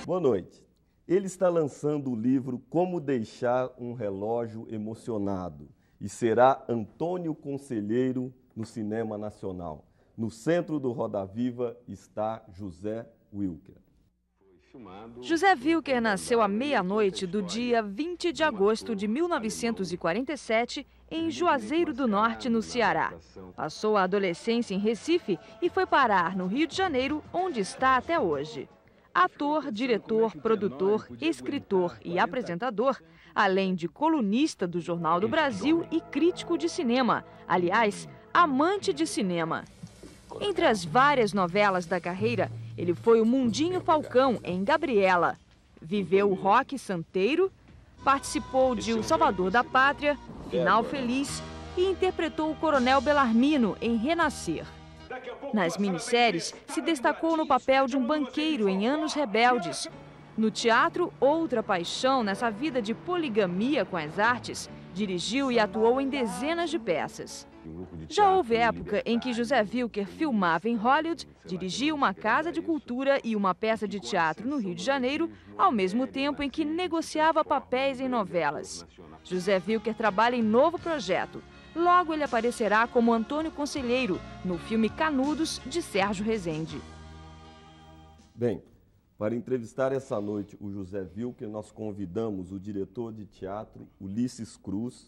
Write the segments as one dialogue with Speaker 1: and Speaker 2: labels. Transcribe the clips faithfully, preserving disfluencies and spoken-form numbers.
Speaker 1: Boa noite. Ele está lançando o livro Como Deixar um Relógio Emocionado e será Antônio Conselheiro no cinema nacional. No centro do Roda Viva está José Wilker.
Speaker 2: José Wilker nasceu à meia-noite do dia vinte de agosto de mil novecentos e quarenta e sete em Juazeiro do Norte, no Ceará. Passou a adolescência em Recife e foi parar no Rio de Janeiro, onde está até hoje. Ator, diretor, produtor, escritor e apresentador, além de colunista do Jornal do Brasil e crítico de cinema, aliás, amante de cinema. Entre as várias novelas da carreira, ele foi o Mundinho Falcão em Gabriela, viveu o Roque Santeiro, participou de O Salvador da Pátria, Final Feliz e interpretou o Coronel Belarmino em Renascer. Nas minisséries, se destacou no papel de um banqueiro em Anos Rebeldes. No teatro, outra paixão nessa vida de poligamia com as artes, dirigiu e atuou em dezenas de peças. Já houve época em que José Wilker filmava em Hollywood, dirigia uma casa de cultura e uma peça de teatro no Rio de Janeiro, ao mesmo tempo em que negociava papéis em novelas. José Wilker trabalha em novo projeto. Logo ele aparecerá como Antônio Conselheiro, no filme Canudos, de Sérgio Rezende.
Speaker 1: Bem, para entrevistar essa noite o José Wilker, nós convidamos o diretor de teatro Ulisses Cruz,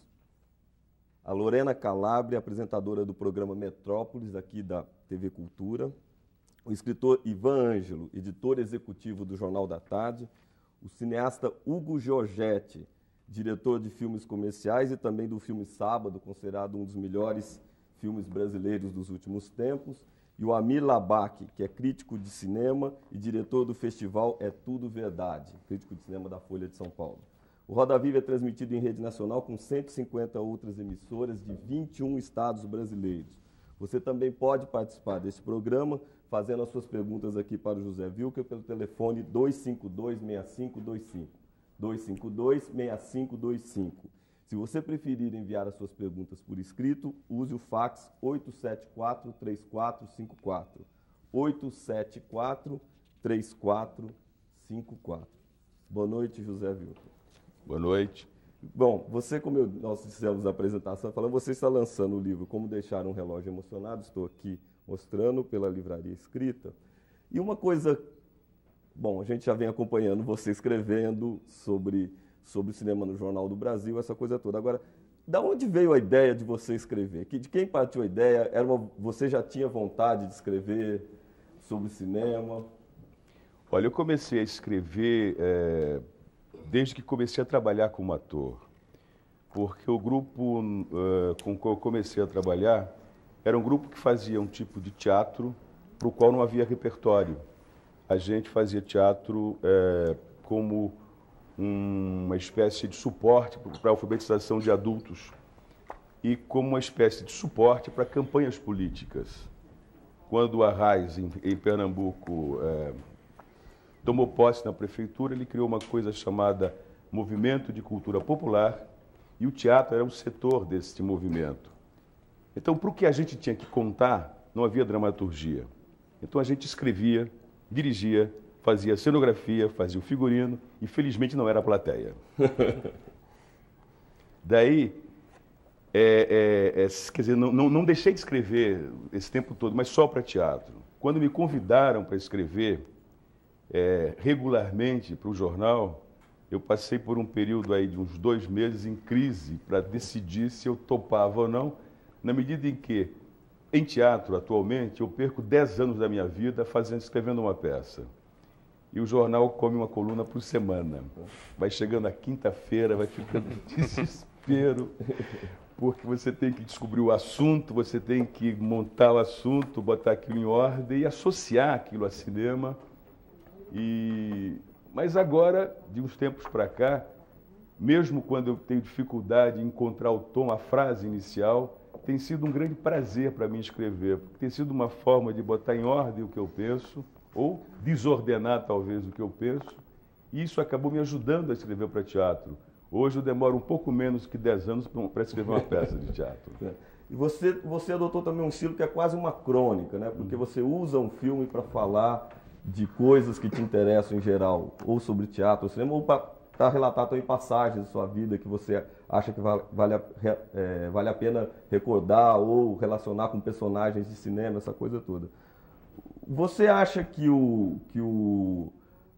Speaker 1: a Lorena Calabria, apresentadora do programa Metrópolis, aqui da T V Cultura, o escritor Ivan Ângelo, editor executivo do Jornal da Tarde, o cineasta Hugo Giorgetti, diretor de filmes comerciais e também do filme Sábado, considerado um dos melhores filmes brasileiros dos últimos tempos, e o Amir Labak, que é crítico de cinema e diretor do festival É Tudo Verdade, crítico de cinema da Folha de São Paulo. O Roda Viva é transmitido em rede nacional com cento e cinquenta outras emissoras de vinte e um estados brasileiros. Você também pode participar desse programa fazendo as suas perguntas aqui para o José Wilker pelo telefone dois cinco dois, seis cinco dois cinco. dois cinco dois, seis cinco dois cinco. Se você preferir enviar as suas perguntas por escrito, use o fax oito sete quatro, três quatro cinco quatro. oito sete quatro, três quatro cinco quatro. Boa noite, José Wilker.
Speaker 3: Boa noite.
Speaker 1: Bom, você, como eu, nós fizemos a apresentação, falando, você está lançando o livro Como Deixar um Relógio Emocionado, estou aqui mostrando pela Livraria Escrita. E uma coisa, bom, a gente já vem acompanhando você escrevendo sobre, sobre o cinema no Jornal do Brasil, essa coisa toda. Agora, da onde veio a ideia de você escrever? De quem partiu a ideia? Era uma, você já tinha vontade de escrever sobre cinema?
Speaker 3: Olha, eu comecei a escrever... É... desde que comecei a trabalhar como ator, porque o grupo uh, com o qual eu comecei a trabalhar era um grupo que fazia um tipo de teatro para o qual não havia repertório. A gente fazia teatro uh, como um, uma espécie de suporte para a alfabetização de adultos e como uma espécie de suporte para campanhas políticas. Quando o Arraes, em, em Pernambuco, uh, tomou posse na prefeitura, ele criou uma coisa chamada Movimento de Cultura Popular e o teatro era um setor desse movimento. Então, para o que a gente tinha que contar, não havia dramaturgia. Então, a gente escrevia, dirigia, fazia cenografia, fazia o figurino e, felizmente, não era a plateia. Daí, é, é, é, quer dizer, não, não, não deixei de escrever esse tempo todo, mas só para teatro. Quando me convidaram para escrever, É, regularmente para o jornal, eu passei por um período aí de uns dois meses em crise para decidir se eu topava ou não, na medida em que, em teatro, atualmente, eu perco dez anos da minha vida fazendo, escrevendo uma peça. E o jornal come uma coluna por semana. Vai chegando a quinta-feira, vai ficando desespero, porque você tem que descobrir o assunto, você tem que montar o assunto, botar aquilo em ordem e associar aquilo a cinema. E... Mas agora, de uns tempos para cá, mesmo quando eu tenho dificuldade em encontrar o tom, a frase inicial, tem sido um grande prazer para mim escrever, porque tem sido uma forma de botar em ordem o que eu penso, ou desordenar talvez o que eu penso, e isso acabou me ajudando a escrever para teatro. Hoje eu demoro um pouco menos que dez anos para escrever uma peça de teatro.
Speaker 1: E você, você adotou também um estilo que é quase uma crônica, né? Porque você usa um filme para falar de coisas que te interessam em geral, ou sobre teatro ou cinema, ou para relatar também passagens da sua vida que você acha que vale, vale, a, é, vale a pena recordar ou relacionar com personagens de cinema, essa coisa toda. Você acha que o, que o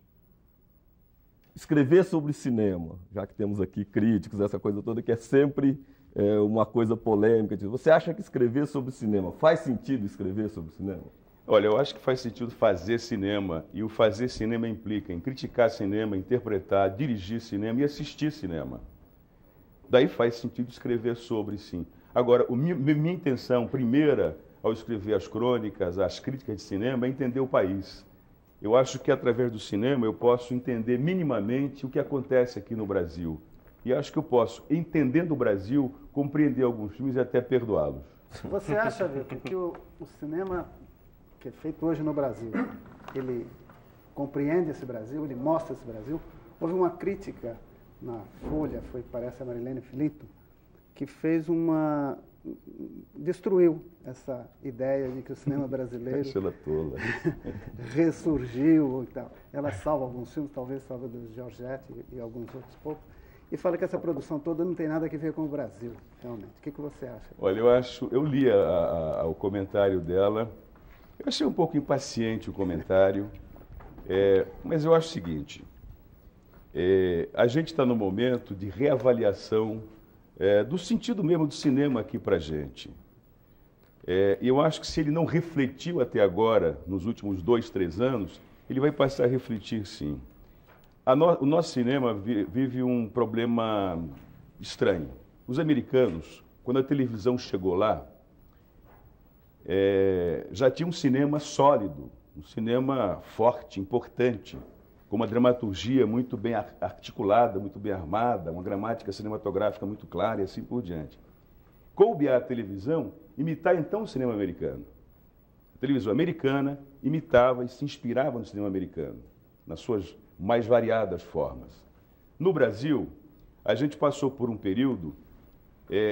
Speaker 1: escrever sobre cinema, já que temos aqui críticos, essa coisa toda, que é sempre é, uma coisa polêmica, você acha que escrever sobre cinema, faz sentido escrever sobre cinema?
Speaker 3: Olha, eu acho que faz sentido fazer cinema, e o fazer cinema implica em criticar cinema, interpretar, dirigir cinema e assistir cinema. Daí faz sentido escrever sobre, sim. Agora, o minha, minha intenção primeira, ao escrever as crônicas, as críticas de cinema, é entender o país. Eu acho que através do cinema eu posso entender minimamente o que acontece aqui no Brasil. E acho que eu posso, entendendo o Brasil, compreender alguns filmes e até perdoá-los.
Speaker 4: Você acha, Vitor, que o, o cinema que é feito hoje no Brasil, ele compreende esse Brasil, ele mostra esse Brasil? Houve uma crítica na Folha, foi, parece, a Marilene Filito, que fez uma... destruiu essa ideia de que o cinema brasileiro ressurgiu e tal. Ela salva alguns filmes, talvez salva do Giorgetti e alguns outros poucos, e fala que essa produção toda não tem nada a ver com o Brasil, realmente. O que, que você acha?
Speaker 3: Olha, eu acho, eu li a, a, o comentário dela, eu achei um pouco impaciente o comentário, é, mas eu acho o seguinte, é, a gente está no momento de reavaliação é, do sentido mesmo do cinema aqui para a gente. É, e eu acho que se ele não refletiu até agora, nos últimos dois, três anos, ele vai passar a refletir sim. A no, o nosso cinema vi, vive um problema estranho. Os americanos, quando a televisão chegou lá, É, já tinha um cinema sólido, um cinema forte, importante, com uma dramaturgia muito bem articulada, muito bem armada, uma gramática cinematográfica muito clara e assim por diante. Coube à televisão imitar então o cinema americano. A televisão americana imitava e se inspirava no cinema americano, nas suas mais variadas formas. No Brasil, a gente passou por um período é,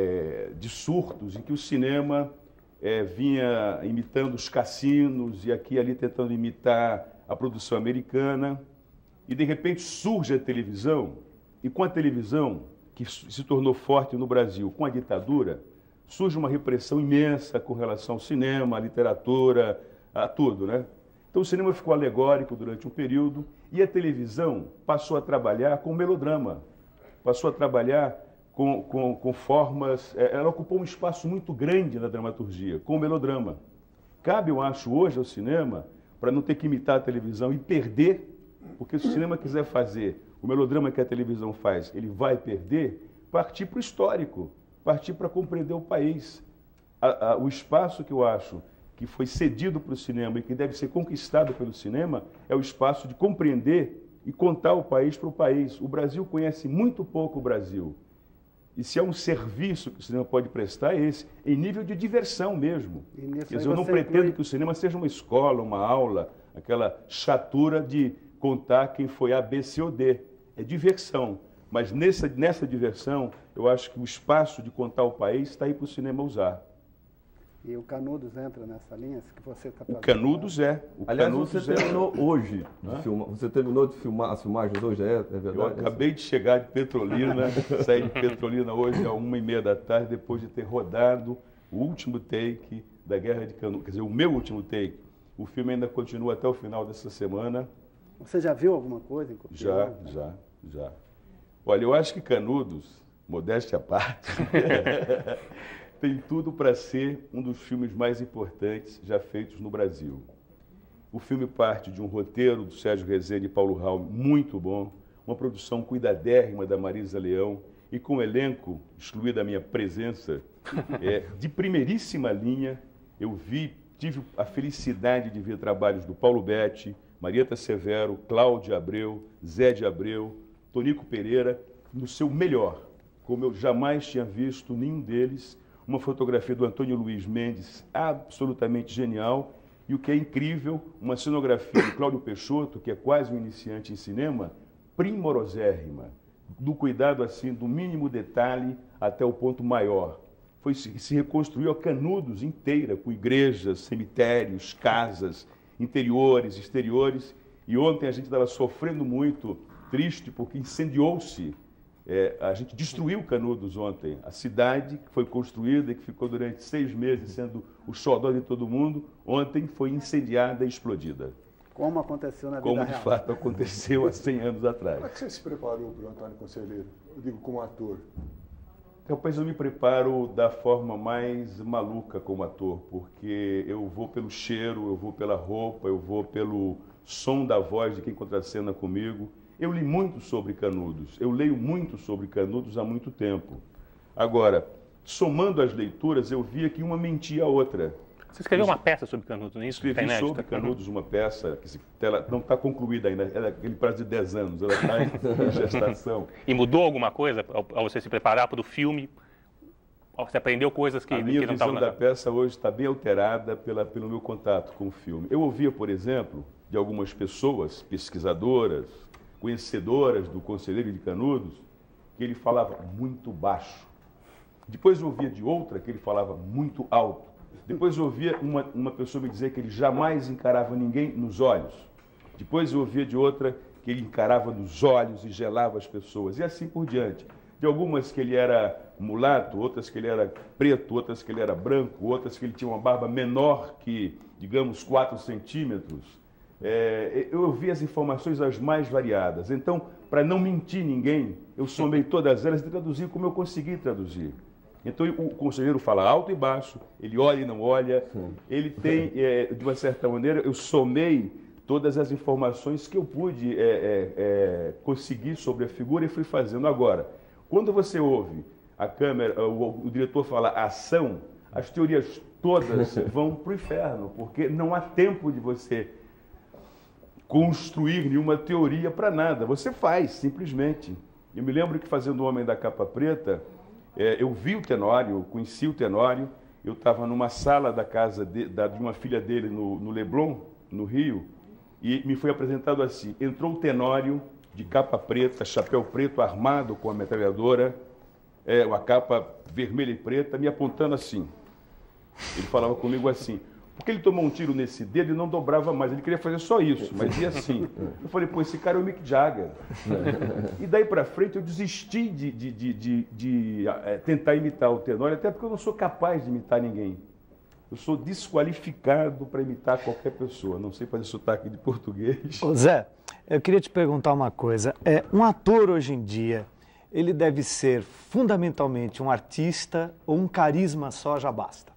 Speaker 3: é, de surtos em que o cinema É, vinha imitando os cassinos e aqui e ali tentando imitar a produção americana, e de repente surge a televisão, e com a televisão, que se tornou forte no Brasil, com a ditadura, surge uma repressão imensa com relação ao cinema, à literatura, a tudo, né? Então o cinema ficou alegórico durante um período, e a televisão passou a trabalhar com melodrama, passou a trabalhar Com, com, com formas, ela ocupou um espaço muito grande na dramaturgia, com o melodrama. Cabe, eu acho, hoje ao cinema, para não ter que imitar a televisão e perder, porque se o cinema quiser fazer o melodrama que a televisão faz, ele vai perder, partir para o histórico, partir para compreender o país. A, a, o espaço que eu acho que foi cedido para o cinema e que deve ser conquistado pelo cinema é o espaço de compreender e contar o país para o país. O Brasil conhece muito pouco o Brasil. E se é um serviço que o cinema pode prestar, é esse, em nível de diversão mesmo. Quer dizer, eu não pretendo inclui... que o cinema seja uma escola, uma aula, aquela chatura de contar quem foi A, B, C ou D. É diversão. Mas nessa, nessa diversão, eu acho que o espaço de contar o país está aí para o cinema usar.
Speaker 4: E o Canudos entra nessa linha que você está fazendo?
Speaker 3: O Canudos é. O
Speaker 1: Aliás,
Speaker 3: Canudos
Speaker 1: você
Speaker 3: é.
Speaker 1: terminou hoje de filmar. Você terminou de filmar as filmagens hoje, é, é verdade?
Speaker 3: Eu acabei de chegar de Petrolina, saí de Petrolina hoje às uma e meia da tarde, depois de ter rodado o último take da Guerra de Canudos, quer dizer, o meu último take. O filme ainda continua até o final dessa semana.
Speaker 4: Você já viu alguma coisa em Copião?
Speaker 3: Já, já, já. Olha, eu acho que Canudos, modéstia à parte, tem tudo para ser um dos filmes mais importantes já feitos no Brasil. O filme parte de um roteiro do Sérgio Rezende e Paulo Raul muito bom, uma produção cuidadérrima da Marisa Leão e com um elenco, excluída a minha presença, é, de primeiríssima linha. Eu vi, tive a felicidade de ver trabalhos do Paulo Betti, Marieta Severo, Cláudia Abreu, Zé de Abreu, Tonico Pereira, no seu melhor, como eu jamais tinha visto nenhum deles. Uma fotografia do Antônio Luiz Mendes absolutamente genial, e o que é incrível, uma cenografia do Cláudio Peixoto, que é quase um iniciante em cinema, primorosérrima, do cuidado assim, do mínimo detalhe até o ponto maior. Foi, se reconstruiu a Canudos inteira, com igrejas, cemitérios, casas, interiores, exteriores. E ontem a gente estava sofrendo muito, triste, porque incendiou-se. É, a gente destruiu Canudos ontem. A cidade que foi construída e que ficou durante seis meses sendo o xodó de todo mundo, ontem foi incendiada e explodida.
Speaker 4: Como aconteceu na vida
Speaker 3: Como
Speaker 4: real.
Speaker 3: de fato aconteceu há cem anos atrás.
Speaker 5: Como é que você se preparou para o Antônio Conselheiro? Eu digo como ator.
Speaker 3: Rapaz, eu me preparo da forma mais maluca como ator, porque eu vou pelo cheiro, eu vou pela roupa, eu vou pelo som da voz de quem contracena comigo. Eu li muito sobre Canudos, eu leio muito sobre Canudos há muito tempo. Agora, somando as leituras, eu via que uma mentia a outra.
Speaker 6: Você escreveu uma peça sobre Canudos, não é isso?
Speaker 3: Escrevi sobre Canudos uma peça, que se, ela não está concluída ainda, ela é aquele prazo de dez anos, ela está em gestação.
Speaker 6: E mudou alguma coisa ao, ao você se preparar para o filme? Você aprendeu coisas que,
Speaker 3: a minha
Speaker 6: que não
Speaker 3: visão
Speaker 6: estavam...
Speaker 3: da peça hoje está bem alterada pela, pelo meu contato com o filme. Eu ouvia, por exemplo, de algumas pessoas, pesquisadoras, conhecedoras do Conselheiro de Canudos, que ele falava muito baixo. Depois eu ouvia de outra que ele falava muito alto. Depois eu ouvia uma, uma pessoa me dizer que ele jamais encarava ninguém nos olhos. Depois eu ouvia de outra que ele encarava nos olhos e gelava as pessoas. E assim por diante. De algumas que ele era mulato, outras que ele era preto, outras que ele era branco, outras que ele tinha uma barba menor que, digamos, quatro centímetros. É, eu ouvi as informações as mais variadas. Então, para não mentir ninguém, eu somei todas elas e traduzi como eu consegui traduzir. Então, o conselheiro fala alto e baixo, ele olha e não olha, ele tem, é, de uma certa maneira, eu somei todas as informações que eu pude é, é, é, conseguir sobre a figura e fui fazendo. Agora, quando você ouve a câmera, o, o diretor falar ação, as teorias todas vão para o inferno, porque não há tempo de você construir nenhuma teoria para nada. Você faz, simplesmente. Eu me lembro que fazendo O Homem da Capa Preta, é, eu vi o Tenório, eu conheci o Tenório, eu estava numa sala da casa de, da, de uma filha dele no, no Leblon, no Rio, e me foi apresentado assim, entrou o Tenório de capa preta, chapéu preto, armado com a metralhadora, é, uma capa vermelha e preta, me apontando assim. Ele falava comigo assim, porque ele tomou um tiro nesse dedo e não dobrava mais, ele queria fazer só isso, mas ia assim. Eu falei, pô, esse cara é o Mick Jagger. E daí para frente eu desisti de, de, de, de, de é, tentar imitar o Tenório, até porque eu não sou capaz de imitar ninguém. Eu sou desqualificado para imitar qualquer pessoa, não sei fazer sotaque de português.
Speaker 7: Ô Zé, eu queria te perguntar uma coisa. É, um ator hoje em dia, ele deve ser fundamentalmente um artista ou um carisma só já basta?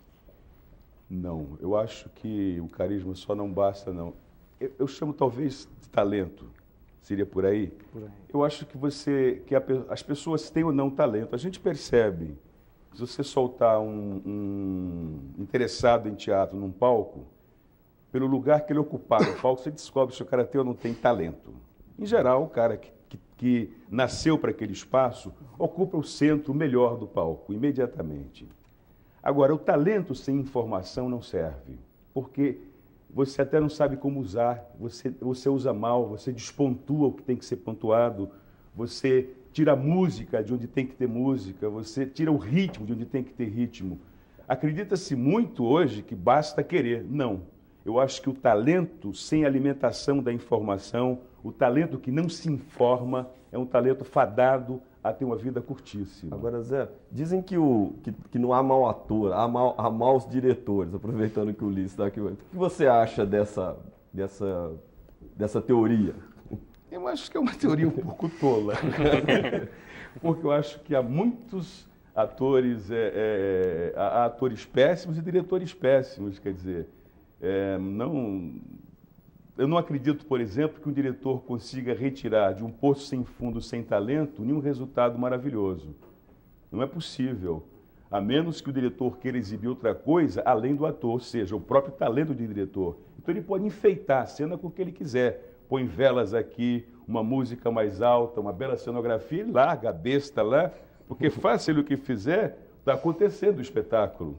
Speaker 3: Não, eu acho que o carisma só não basta, não. Eu, eu chamo talvez de talento, seria por aí?
Speaker 7: Por aí.
Speaker 3: Eu acho que você, que a, as pessoas têm ou não talento. A gente percebe, se você soltar um, um interessado em teatro num palco, pelo lugar que ele ocupar no palco, você descobre se o cara tem ou não tem talento. Em geral, o cara que, que, que nasceu para aquele espaço ocupa o centro melhor do palco, imediatamente. Agora, o talento sem informação não serve, porque você até não sabe como usar, você, você usa mal, você despontua o que tem que ser pontuado, você tira a música de onde tem que ter música, você tira o ritmo de onde tem que ter ritmo. Acredita-se muito hoje que basta querer. Não. Eu acho que o talento sem alimentação da informação, o talento que não se informa, é um talento fadado a ter uma vida curtíssima.
Speaker 1: Agora, Zé, dizem que, o, que, que não há mau ator, há, mau, há maus diretores, aproveitando que o Ulisses está aqui. O que você acha dessa, dessa, dessa teoria?
Speaker 3: Eu acho que é uma teoria um pouco tola, porque eu acho que há muitos atores, é, é, há atores péssimos e diretores péssimos, quer dizer, é, não... Eu não acredito, por exemplo, que um diretor consiga retirar de um poço sem fundo, sem talento, nenhum resultado maravilhoso. Não é possível, a menos que o diretor queira exibir outra coisa além do ator, ou seja, o próprio talento do diretor. Então ele pode enfeitar a cena com o que ele quiser. Põe velas aqui, uma música mais alta, uma bela cenografia, e larga a besta lá, porque faça ele o que fizer, está acontecendo o espetáculo.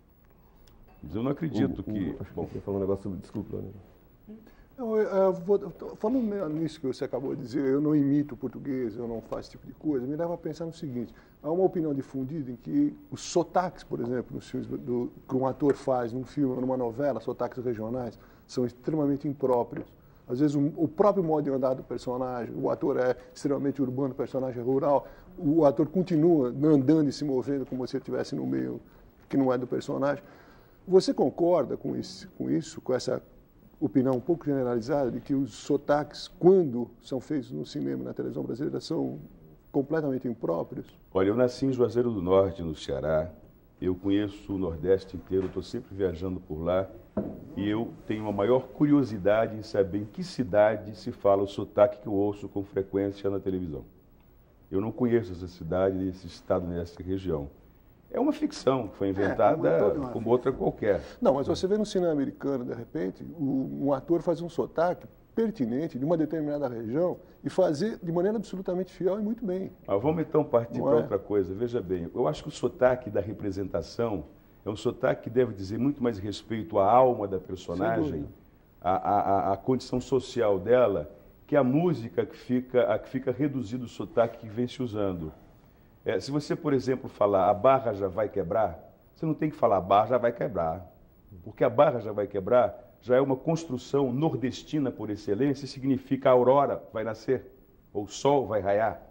Speaker 3: Mas eu não acredito
Speaker 1: o,
Speaker 3: que...
Speaker 1: O, bom, eu falar um negócio sobre... Desculpa, né?
Speaker 5: Eu, eu vou, falando nisso que você acabou de dizer, eu não imito português, eu não faço esse tipo de coisa, me leva a pensar no seguinte, há uma opinião difundida em que os sotaques, por exemplo, nos filmes do, que um ator faz num filme ou numa novela, sotaques regionais, são extremamente impróprios. Às vezes, o, o próprio modo de andar do personagem, o ator é extremamente urbano, o personagem é rural, o ator continua andando e se movendo como se ele estivesse no meio que não é do personagem. Você concorda com isso, com isso, com essa opinião um pouco generalizada de que os sotaques, quando são feitos no cinema e na televisão brasileira, são completamente impróprios?
Speaker 3: Olha, eu nasci em Juazeiro do Norte, no Ceará. Eu conheço o Nordeste inteiro, estou sempre viajando por lá. E eu tenho a maior curiosidade em saber em que cidade se fala o sotaque que eu ouço com frequência na televisão. Eu não conheço essa cidade, esse estado, nessa região. É uma ficção que foi inventada é, como, como outra qualquer.
Speaker 5: Não, mas você vê no cinema americano, de repente, o, um ator faz um sotaque pertinente de uma determinada região e fazer de maneira absolutamente fiel e muito bem.
Speaker 3: Mas vamos então partir para é? outra coisa. Veja bem, eu acho que o sotaque da representação é um sotaque que deve dizer muito mais respeito à alma da personagem, à, à, à condição social dela, que a música que fica, a que fica reduzido o sotaque que vem se usando. É, se você, por exemplo, falar a barra já vai quebrar, você não tem que falar a barra já vai quebrar, porque a barra já vai quebrar já é uma construção nordestina por excelência, significa a aurora vai nascer, ou o sol vai raiar.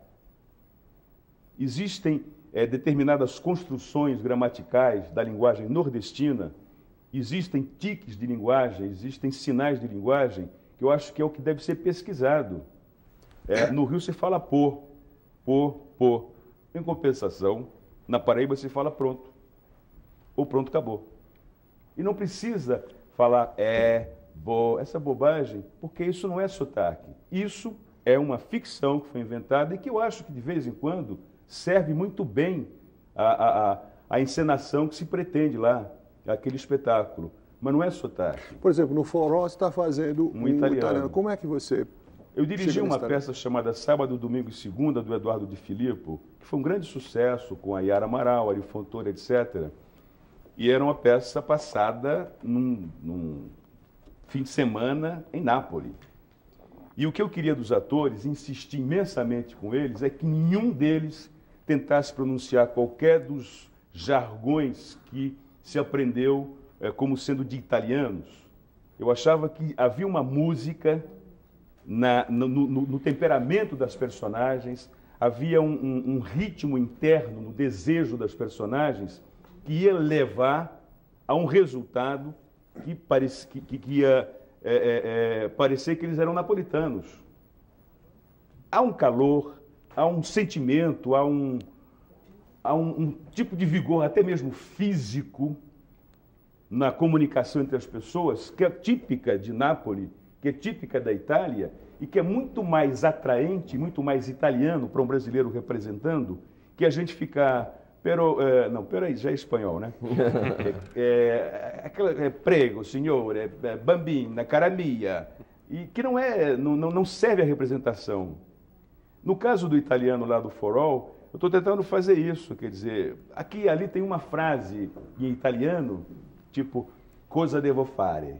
Speaker 3: Existem é, determinadas construções gramaticais da linguagem nordestina, existem tiques de linguagem, existem sinais de linguagem, que eu acho que é o que deve ser pesquisado. É, no Rio se fala por, por, por. Em compensação, na Paraíba se fala pronto, ou pronto, acabou. E não precisa falar é, bo, essa bobagem, porque isso não é sotaque. Isso é uma ficção que foi inventada e que eu acho que, de vez em quando, serve muito bem a, a, a, a encenação que se pretende lá, aquele espetáculo. Mas não é sotaque.
Speaker 5: Por exemplo, no Forró você está fazendo
Speaker 3: um, um italiano. italiano.
Speaker 5: Como é que você...
Speaker 3: Eu dirigi uma peça chamada Sábado, Domingo e Segunda, do Eduardo de Filippo, que foi um grande sucesso com a Yara Amaral, Ari Fontoura, etcétera. E era uma peça passada num, num fim de semana em Nápoles. E o que eu queria dos atores, insistir imensamente com eles, é que nenhum deles tentasse pronunciar qualquer dos jargões que se aprendeu é, como sendo de italianos. Eu achava que havia uma música na, no, no, no temperamento das personagens, havia um, um, um ritmo interno no desejo das personagens que ia levar a um resultado que, parece, que, que ia é, é, é, parecer que eles eram napolitanos. Há um calor, há um sentimento, há um, há um, um tipo de vigor, até mesmo físico, na comunicação entre as pessoas, que é típica de Nápoles, que é típica da Itália, e que é muito mais atraente, muito mais italiano para um brasileiro representando, que a gente ficar... Pero, eh, não, pero já é espanhol, né? é, aquela, é, prego, senhor, é, é, bambina, cara mia, e que não, é, não, não serve à representação. No caso do italiano lá do Forró, eu estou tentando fazer isso, quer dizer, aqui e ali tem uma frase em italiano, tipo, cosa devo fare.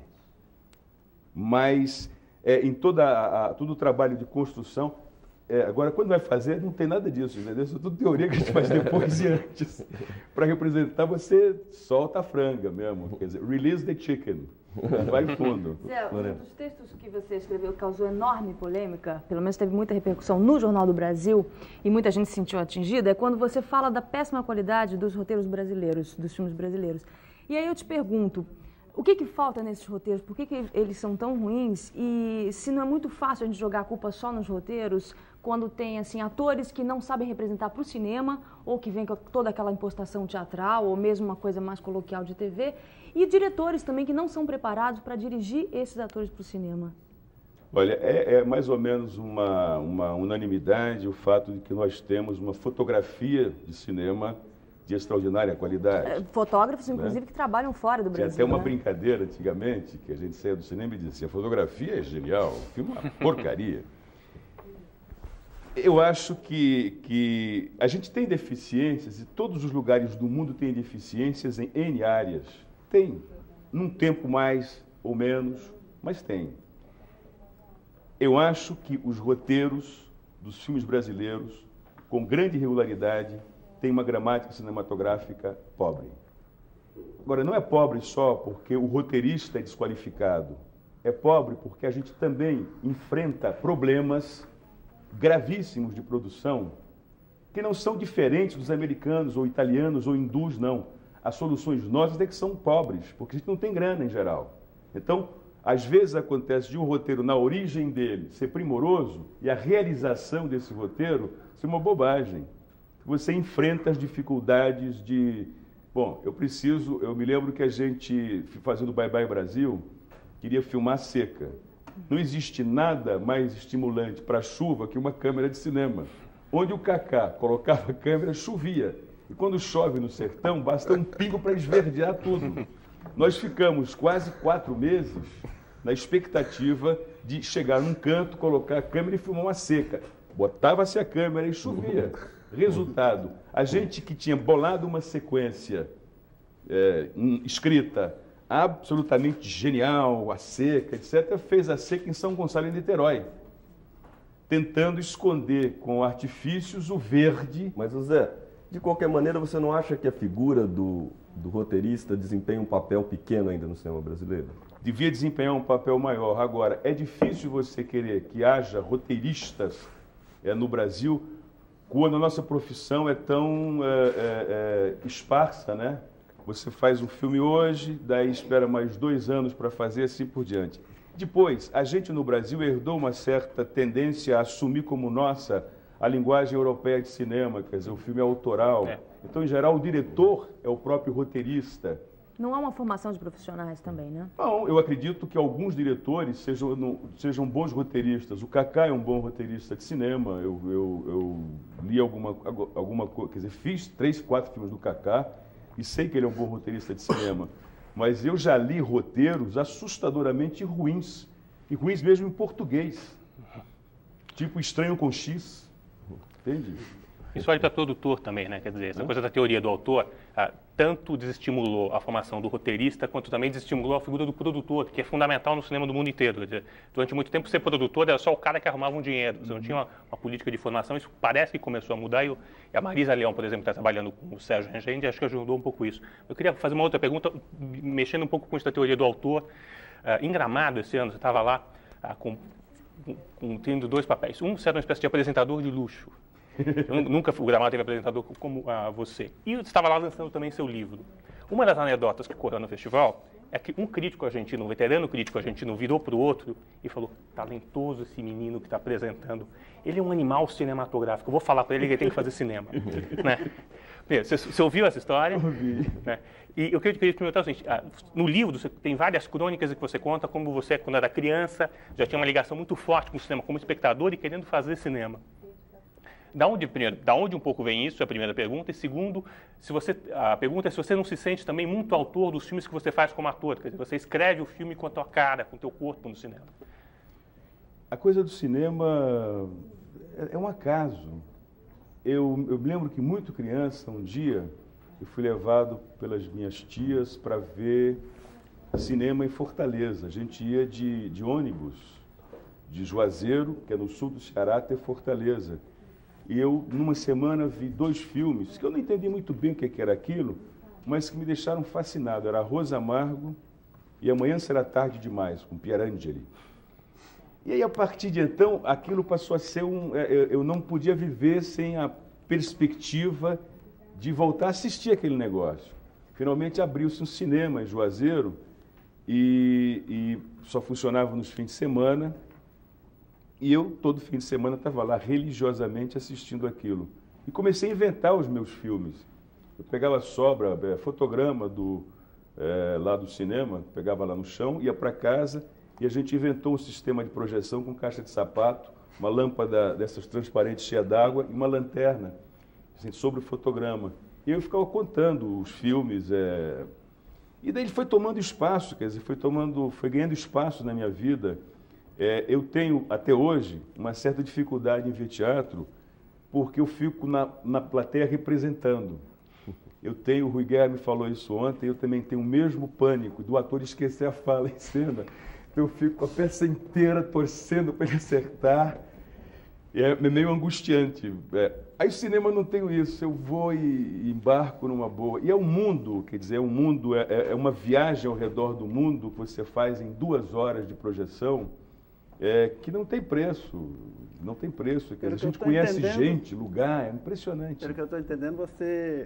Speaker 3: Mas é, em toda a, a, todo o trabalho de construção, é, agora quando vai fazer, não tem nada disso, entendeu? Isso é tudo teoria que a gente faz depois e antes. Para representar, você solta a franga mesmo, quer dizer, release the chicken, vai fundo.
Speaker 2: Zé, um dos textos que você escreveu causou enorme polêmica, pelo menos teve muita repercussão no Jornal do Brasil, e muita gente se sentiu atingida, é quando você fala da péssima qualidade dos roteiros brasileiros, dos filmes brasileiros. E aí eu te pergunto, o que que falta nesses roteiros? Por que que eles são tão ruins? E se não é muito fácil a gente jogar a culpa só nos roteiros, quando tem assim atores que não sabem representar para o cinema, ou que vem com toda aquela impostação teatral, ou mesmo uma coisa mais coloquial de T V, e diretores também que não são preparados para dirigir esses atores para o cinema?
Speaker 3: Olha, é, é mais ou menos uma, uma unanimidade o fato de que nós temos uma fotografia de cinema de extraordinária qualidade.
Speaker 2: Fotógrafos, inclusive, né? Que trabalham fora do Brasil.
Speaker 3: Tinha até uma
Speaker 2: né?
Speaker 3: brincadeira antigamente, que a gente saía do cinema e dizia, a fotografia é genial, o filme é uma porcaria. Eu acho que, que a gente tem deficiências, e todos os lugares do mundo têm deficiências em N áreas. Tem, num tempo mais ou menos, mas tem. Eu acho que os roteiros dos filmes brasileiros, com grande regularidade, têm uma gramática cinematográfica pobre. Agora, não é pobre só porque o roteirista é desqualificado. é pobre porque a gente também enfrenta problemas gravíssimos de produção que não são diferentes dos americanos ou italianos ou hindus, não. As soluções nossas é que são pobres, porque a gente não tem grana em geral. Então, às vezes acontece de um roteiro, na origem dele, ser primoroso e a realização desse roteiro ser uma bobagem. Você enfrenta as dificuldades de... Bom, eu preciso... Eu me lembro que a gente, fazendo Bye Bye Brasil, queria filmar seca. Não existe nada mais estimulante para a chuva que uma câmera de cinema. Onde o Kaká colocava a câmera, chovia. E quando chove no sertão, basta um pingo para esverdear tudo. Nós ficamos quase quatro meses na expectativa de chegar num canto, colocar a câmera e filmar uma seca. Botava-se a câmera e chovia. Resultado, a gente que tinha bolado uma sequência é, escrita absolutamente genial, a seca, etcétera, fez a seca em São Gonçalo, em Niterói, tentando esconder com artifícios o verde.
Speaker 1: Mas, Zé, de qualquer maneira, você não acha que a figura do, do roteirista desempenha um papel pequeno ainda no cinema brasileiro?
Speaker 3: Devia desempenhar um papel maior. Agora, é difícil você querer que haja roteiristas é, no Brasil quando a nossa profissão é tão é, é, é, esparsa, né? Você faz um filme hoje, daí espera mais dois anos para fazer, assim por diante. Depois, a gente no Brasil herdou uma certa tendência a assumir como nossa a linguagem europeia de cinema, quer dizer, o filme é autoral. É. Então, em geral, o diretor é o próprio roteirista.
Speaker 8: Não há uma formação de profissionais também, né?
Speaker 3: Não, eu acredito que alguns diretores sejam, não, sejam bons roteiristas. O Kaká é um bom roteirista de cinema. Eu, eu, eu li alguma, alguma coisa, quer dizer, fiz três, quatro filmes do Kaká e sei que ele é um bom roteirista de cinema. Mas eu já li roteiros assustadoramente ruins, e ruins mesmo em português. Tipo Estranho com X. Entende?
Speaker 6: Isso vale para produtor também, né? Quer dizer, essa coisa da teoria do autor ah, tanto desestimulou a formação do roteirista, quanto também desestimulou a figura do produtor, que é fundamental no cinema do mundo inteiro. Quer dizer, durante muito tempo, ser produtor era só o cara que arrumava um dinheiro. Você não tinha uma, uma política de formação. Isso parece que começou a mudar. E, o, e a Marisa Leão, por exemplo, está trabalhando com o Sérgio Rengende, acho que ajudou um pouco isso. Eu queria fazer uma outra pergunta, mexendo um pouco com essa teoria do autor. Ah, em Gramado, esse ano, você estava lá ah, com, com, tendo dois papéis. Um, você era uma espécie de apresentador de luxo. Eu nunca o Gramado teve apresentador como ah, você. E você estava lá lançando também seu livro. Uma das anedotas que correu no festival é que um crítico argentino, um veterano crítico argentino, virou para o outro e falou: talentoso esse menino que está apresentando. Ele é um animal cinematográfico. Eu vou falar para ele que ele tem que fazer cinema. Né? Você, você ouviu essa história?
Speaker 3: Ouvi.
Speaker 6: Né? E eu queria te perguntar o seguinte: ah, no livro você tem várias crônicas que você conta como você, quando era criança, já tinha uma ligação muito forte com o cinema como espectador e querendo fazer cinema. Da onde, primeiro, da onde um pouco vem isso, é a primeira pergunta. E segundo, se você, a pergunta é se você não se sente também muito autor dos filmes que você faz como ator. Quer dizer, você escreve o filme com a tua cara, com o teu corpo no cinema.
Speaker 3: A coisa do cinema é, é um acaso. Eu, eu me lembro que, muito criança, um dia, eu fui levado pelas minhas tias para ver cinema em Fortaleza. A gente ia de, de ônibus, de Juazeiro, que é no sul do Ceará, até Fortaleza. E eu, numa semana, vi dois filmes que eu não entendi muito bem o que era aquilo, mas que me deixaram fascinado. Era Arroz Amargo e Amanhã Será Tarde Demais, com Pierangeli. E aí, a partir de então, aquilo passou a ser um... Eu não podia viver sem a perspectiva de voltar a assistir aquele negócio. Finalmente, abriu-se um cinema em Juazeiro e, e só funcionava nos fins de semana. E eu, todo fim de semana, estava lá religiosamente assistindo aquilo. E comecei a inventar os meus filmes. Eu pegava sobra, é, fotograma do, é, lá do cinema, pegava lá no chão, ia para casa e a gente inventou um sistema de projeção com caixa de sapato, uma lâmpada dessas transparentes cheia d'água e uma lanterna assim, sobre o fotograma. E eu ficava contando os filmes. É... E daí ele foi tomando espaço, quer dizer, foi, tomando, foi ganhando espaço na minha vida. É, eu tenho, até hoje, uma certa dificuldade em ver teatro, porque eu fico na, na plateia representando. Eu tenho, o Rui Guerra me falou isso ontem, eu também tenho o mesmo pânico do ator esquecer a fala em cena. Eu fico com a peça inteira torcendo para ele acertar. É meio angustiante. É, Aí o cinema não tem isso, eu vou e embarco numa boa. E é um mundo, quer dizer, é um mundo, é, é uma viagem ao redor do mundo que você faz em duas horas de projeção, é, que não tem preço, não tem preço. Quer dizer, a gente conhece gente, lugar, é impressionante.
Speaker 4: Pelo que eu estou entendendo, você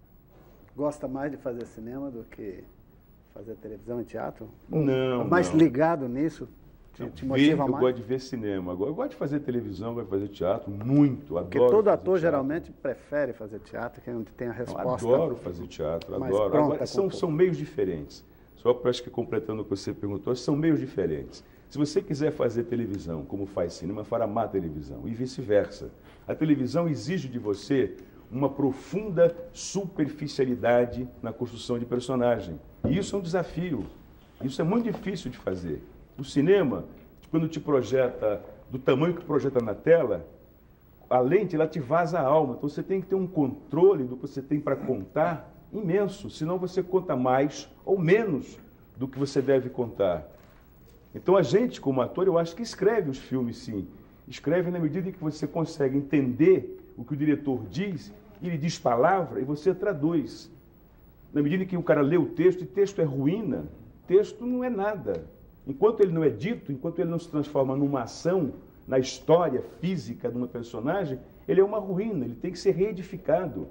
Speaker 4: gosta mais de fazer cinema do que fazer televisão e teatro?
Speaker 3: Não,
Speaker 4: mais
Speaker 3: não.
Speaker 4: ligado nisso? Te, te motiva
Speaker 3: ver,
Speaker 4: mais?
Speaker 3: Eu gosto de ver cinema. Eu gosto de fazer televisão, gosto de fazer teatro, muito, adoro.
Speaker 4: Porque todo ator
Speaker 3: teatro.
Speaker 4: geralmente prefere fazer teatro, que é onde tem a resposta.
Speaker 3: Eu adoro fazer teatro,
Speaker 4: mais
Speaker 3: adoro.
Speaker 4: pronta,
Speaker 3: Agora, são, são meios diferentes. Só para acho que completando o que você perguntou, são meios diferentes. Se você quiser fazer televisão como faz cinema, fará má televisão e vice-versa. A televisão exige de você uma profunda superficialidade na construção de personagem. E isso é um desafio. Isso é muito difícil de fazer. O cinema, quando te projeta do tamanho que projeta na tela, a lente ela te vaza a alma. Então você tem que ter um controle do que você tem para contar imenso, senão você conta mais ou menos do que você deve contar. Então a gente, como ator, eu acho que escreve os filmes, sim. Escreve na medida em que você consegue entender o que o diretor diz, ele diz palavra e você traduz. Na medida em que o cara lê o texto, e texto é ruína, texto não é nada. Enquanto ele não é dito, enquanto ele não se transforma numa ação, na história física de uma personagem, ele é uma ruína, ele tem que ser reedificado.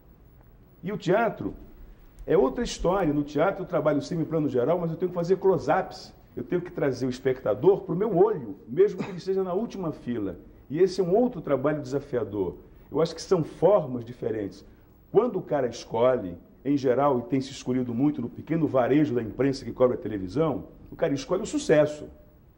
Speaker 3: E o teatro é outra história. No teatro eu trabalho sempre em plano geral, mas eu tenho que fazer close-ups. Eu tenho que trazer o espectador para o meu olho, mesmo que ele esteja na última fila. E esse é um outro trabalho desafiador. Eu acho que são formas diferentes. Quando o cara escolhe, em geral, e tem se escolhido muito no pequeno varejo da imprensa que cobre a televisão, o cara escolhe o sucesso.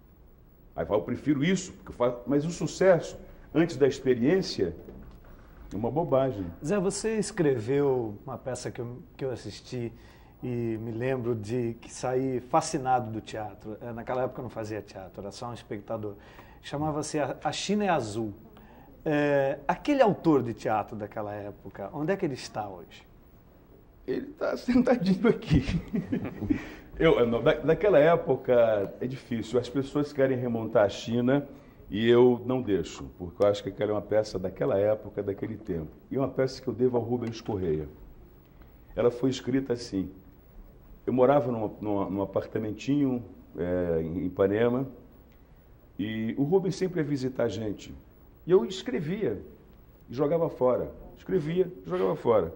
Speaker 3: Aí fala, eu prefiro isso, porque eu faço... mas o sucesso, antes da experiência, é uma bobagem.
Speaker 7: Zé, você escreveu uma peça que eu, que eu assisti e me lembro de que saí fascinado do teatro. Naquela época eu não fazia teatro, era só um espectador. Chamava-se A China é Azul. É, aquele autor de teatro daquela época, onde é que ele está hoje?
Speaker 3: Ele está sentadinho aqui. eu, não, da, daquela época é difícil, as pessoas querem remontar a China e eu não deixo, porque eu acho que aquela é uma peça daquela época, daquele tempo. E é uma peça que eu devo ao Rubens Correia. Ela foi escrita assim. Eu morava num, num, num apartamentinho é, em Ipanema e o Rubens sempre ia visitar a gente. E eu escrevia e jogava fora. Escrevia e jogava fora.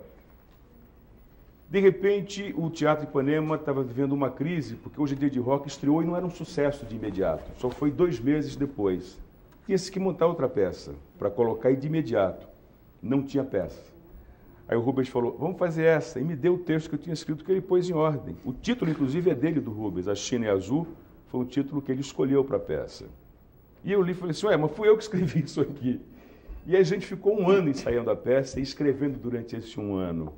Speaker 3: De repente, o Teatro Ipanema estava vivendo uma crise, porque Hoje é Dia de Rock estreou e não era um sucesso de imediato. Só foi dois meses depois. Tinha-se que montar outra peça para colocar e de imediato. Não tinha peça. Aí o Rubens falou, vamos fazer essa. E me deu o texto que eu tinha escrito, que ele pôs em ordem. O título, inclusive, é dele, do Rubens. A China é Azul foi um título que ele escolheu para a peça. E eu li e falei assim, ué, mas fui eu que escrevi isso aqui. E a gente ficou um ano ensaiando a peça e escrevendo durante esse um ano.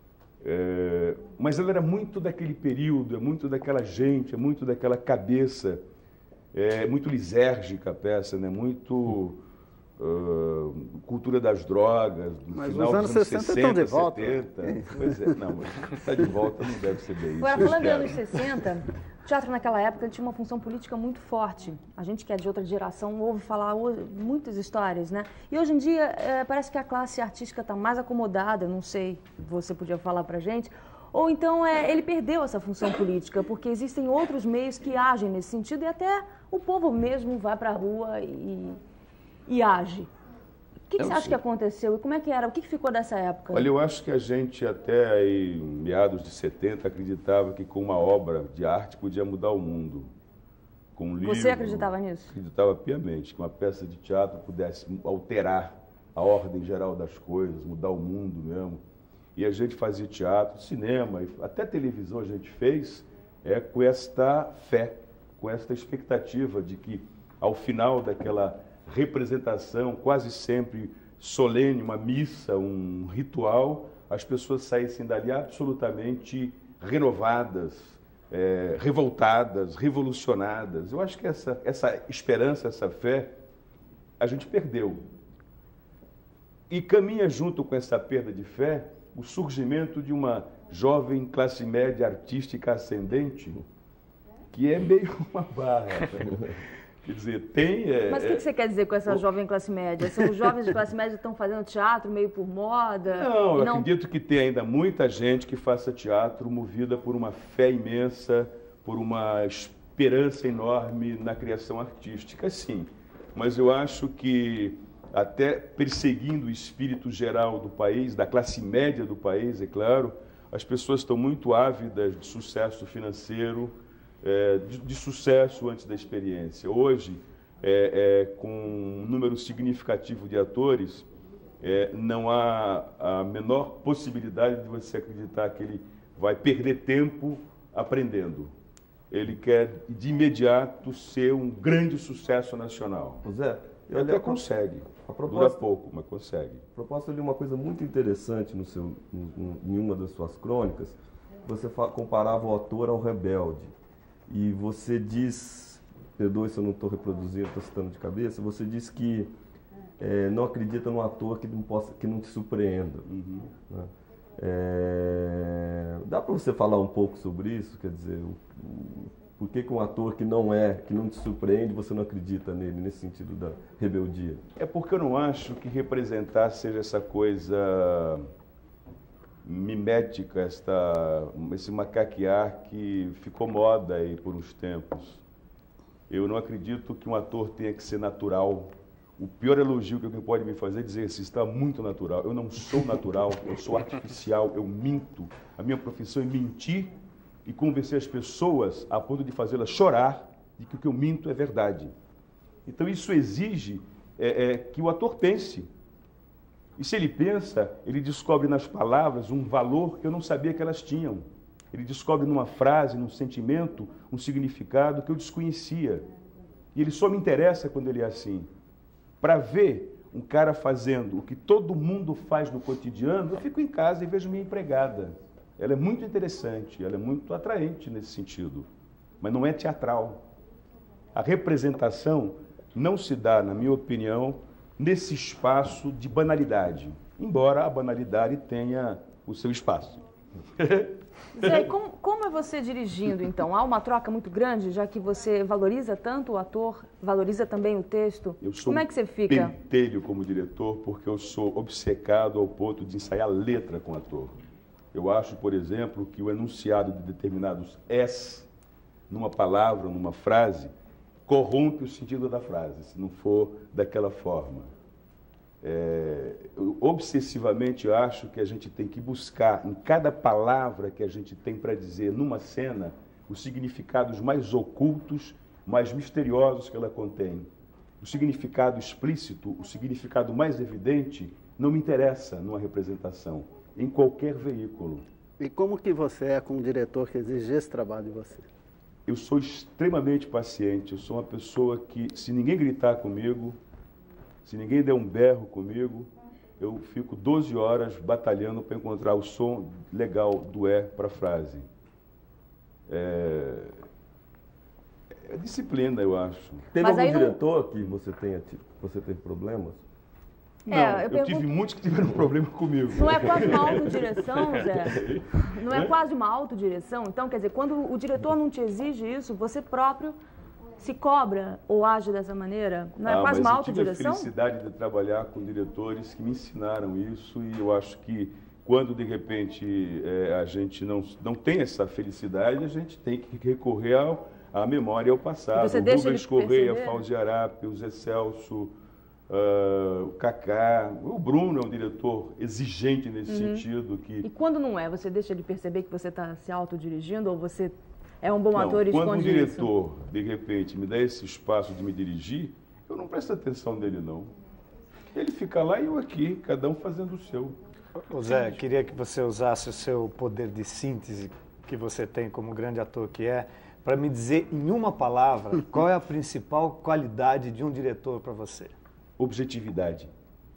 Speaker 3: É, mas ela era muito daquele período, é muito daquela gente, é muito daquela cabeça, é muito lisérgica a peça, né? Muito uh, cultura das drogas, do
Speaker 4: mas
Speaker 3: final
Speaker 4: os anos
Speaker 3: dos anos
Speaker 4: sessenta,
Speaker 3: sessenta,
Speaker 4: estão de volta.
Speaker 3: setenta. Pois é, não, mas está de volta não deve ser bem isso.
Speaker 8: Agora, falando dos anos sessenta, o teatro naquela época tinha uma função política muito forte. A gente que é de outra geração ouve falar muitas histórias, né? E hoje em dia é, parece que a classe artística está mais acomodada, não sei, você podia falar pra gente, ou então é, ele perdeu essa função política, porque existem outros meios que agem nesse sentido e até o povo mesmo vai pra rua e, e age. O que, que você acha que aconteceu e como é que era? O que, que ficou dessa época?
Speaker 3: Olha, eu acho que a gente até aí, meados de setenta, acreditava que com uma obra de arte podia mudar o mundo. Com um livro,
Speaker 8: Você acreditava nisso?
Speaker 3: Acreditava piamente que uma peça de teatro pudesse alterar a ordem geral das coisas, mudar o mundo mesmo. E a gente fazia teatro, cinema, até televisão a gente fez é, com esta fé, com esta expectativa de que ao final daquela representação, quase sempre solene, uma missa, um ritual, as pessoas saíssem dali absolutamente renovadas, é, revoltadas, revolucionadas. Eu acho que essa, essa esperança, essa fé, a gente perdeu. E caminha junto com essa perda de fé o surgimento de uma jovem classe média artística ascendente, que é meio uma barra. Quer dizer, tem... É,
Speaker 8: Mas o que,
Speaker 3: é...
Speaker 8: que você quer dizer com essa o... jovem classe média? São os jovens de classe média que estão fazendo teatro meio por moda?
Speaker 3: Não, eu
Speaker 8: não...
Speaker 3: acredito que tem ainda muita gente que faça teatro movida por uma fé imensa, por uma esperança enorme na criação artística, sim. Mas eu acho que, até perseguindo o espírito geral do país, da classe média do país, é claro, as pessoas estão muito ávidas de sucesso financeiro, é, de, de sucesso antes da experiência. Hoje, é, é, com um número significativo de atores, é, não há a menor possibilidade de você acreditar que ele vai perder tempo aprendendo. Ele quer, de imediato, ser um grande sucesso nacional.
Speaker 1: Zé,
Speaker 3: ele até consegue. A proposta, dura pouco, mas consegue.
Speaker 1: A proposta de uma coisa muito interessante no seu, no, em uma das suas crônicas. Você comparava o ator ao rebelde. E você diz, perdoe se eu não estou reproduzindo, estou citando de cabeça, você diz que é, não acredita num ator que não, possa, que não te surpreenda. Uhum. Né? É, dá para você falar um pouco sobre isso? Quer dizer, o, o, por que, que um ator que não é, que não te surpreende, você não acredita nele, nesse sentido da rebeldia?
Speaker 3: É porque eu não acho que representar seja essa coisa mimética, esta, esse macaquear que ficou moda aí por uns tempos. Eu não acredito que um ator tenha que ser natural. O pior elogio que alguém pode me fazer é dizer assim, está muito natural. Eu não sou natural, eu sou artificial, eu minto. A minha profissão é mentir e convencer as pessoas a ponto de fazê-las chorar de que o que eu minto é verdade. Então isso exige é, é, que o ator pense. E se ele pensa, ele descobre nas palavras um valor que eu não sabia que elas tinham. Ele descobre numa frase, num sentimento, um significado que eu desconhecia. E ele só me interessa quando ele é assim. Para ver um cara fazendo o que todo mundo faz no cotidiano, eu fico em casa e vejo minha empregada. Ela é muito interessante, ela é muito atraente nesse sentido, mas não é teatral. A representação não se dá, na minha opinião, nesse espaço de banalidade, embora a banalidade tenha o seu espaço.
Speaker 8: Zé, como, como é você dirigindo, então? Há uma troca muito grande, já que você valoriza tanto o ator, valoriza também o texto?
Speaker 3: Eu sou
Speaker 8: como é que você fica?
Speaker 3: Um pentelho como diretor, porque eu sou obcecado ao ponto de ensaiar letra com o ator. Eu acho, por exemplo, que o enunciado de determinados S, numa palavra, numa frase, corrompe o sentido da frase, se não for daquela forma. É, eu obsessivamente acho que a gente tem que buscar em cada palavra que a gente tem para dizer numa cena os significados mais ocultos, mais misteriosos que ela contém. O significado explícito, o significado mais evidente, não me interessa numa representação, em qualquer veículo.
Speaker 4: E como que você é como diretor que exige esse trabalho de você?
Speaker 3: Eu sou extremamente paciente, eu sou uma pessoa que, se ninguém gritar comigo, se ninguém der um berro comigo, eu fico doze horas batalhando para encontrar o som legal do é para a frase. É... é disciplina, eu acho.
Speaker 1: Teve algum diretor não... que você tenha você teve problemas?
Speaker 3: Não, é, eu, eu pergunto... tive muitos que tiveram problema comigo.
Speaker 8: Não é quase uma autodireção, Zé? Não é quase uma autodireção? Então, quer dizer, quando o diretor não te exige isso, você próprio se cobra ou age dessa maneira? Não é
Speaker 3: ah,
Speaker 8: quase uma autodireção?
Speaker 3: Eu tive a felicidade de trabalhar com diretores que me ensinaram isso e eu acho que quando, de repente, é, a gente não, não tem essa felicidade, a gente tem que recorrer ao, à memória e ao passado.
Speaker 8: Você
Speaker 3: o
Speaker 8: deixa
Speaker 3: Rubens Correia, Fauzi Arape, o Zé Celso... Uh, o Cacá, o Bruno é um diretor exigente nesse uhum. sentido. Que...
Speaker 8: E quando não é, você deixa de perceber que você está se autodirigindo ou você é um bom não, ator e
Speaker 3: esconde
Speaker 8: isso?
Speaker 3: Quando um diretor, de repente, me dá esse espaço de me dirigir, eu não presto atenção nele, não. Ele fica lá e eu aqui, cada um fazendo o seu.
Speaker 7: Ô Zé, queria que você usasse o seu poder de síntese que você tem como grande ator que é, para me dizer em uma palavra qual é a principal qualidade de um diretor para você.
Speaker 3: Objetividade.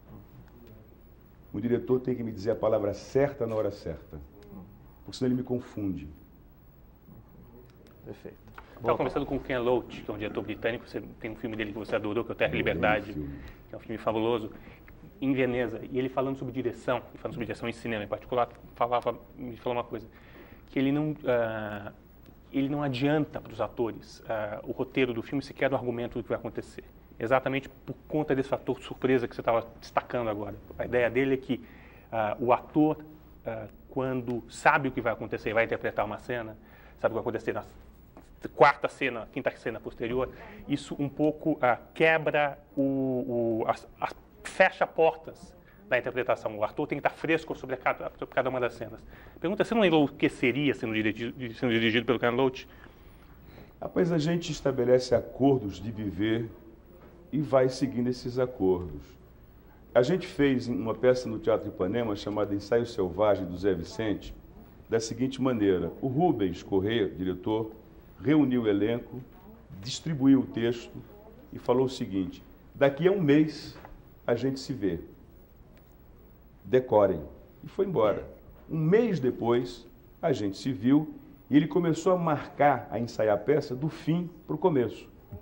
Speaker 3: O diretor tem que me dizer a palavra certa na hora certa, porque senão ele me confunde.
Speaker 6: Perfeito. Estava conversando com o Ken Loach, que é um diretor britânico, você tem um filme dele que você adorou, que é o Terra e Liberdade, que é um filme fabuloso, em Veneza, e ele falando sobre direção, e falando sobre direção em cinema em particular, falava, me falou uma coisa, que ele não... Uh, ele não adianta para os atores uh, o roteiro do filme sequer do argumento do que vai acontecer. Exatamente por conta desse fator surpresa que você estava destacando agora. A ideia dele é que uh, o ator, uh, quando sabe o que vai acontecer e vai interpretar uma cena, sabe o que vai acontecer na quarta cena, quinta cena posterior, isso um pouco uh, quebra, o, o, a, a, fecha portas da interpretação. O ator tem que estar fresco sobre a cada, sobre cada uma das cenas. Pergunta, você não enlouqueceria sendo dirigido, sendo dirigido pelo Ken Loach?
Speaker 3: Rapaz, a gente estabelece acordos de viver e vai seguindo esses acordos. A gente fez uma peça no Teatro Ipanema chamada Ensaio Selvagem, do Zé Vicente, da seguinte maneira. O Rubens Corrêa, diretor, reuniu o elenco, distribuiu o texto e falou o seguinte: daqui a um mês a gente se vê. Decorem. E foi embora. Um mês depois, a gente se viu e ele começou a marcar, a ensaiar a peça do fim para o começo.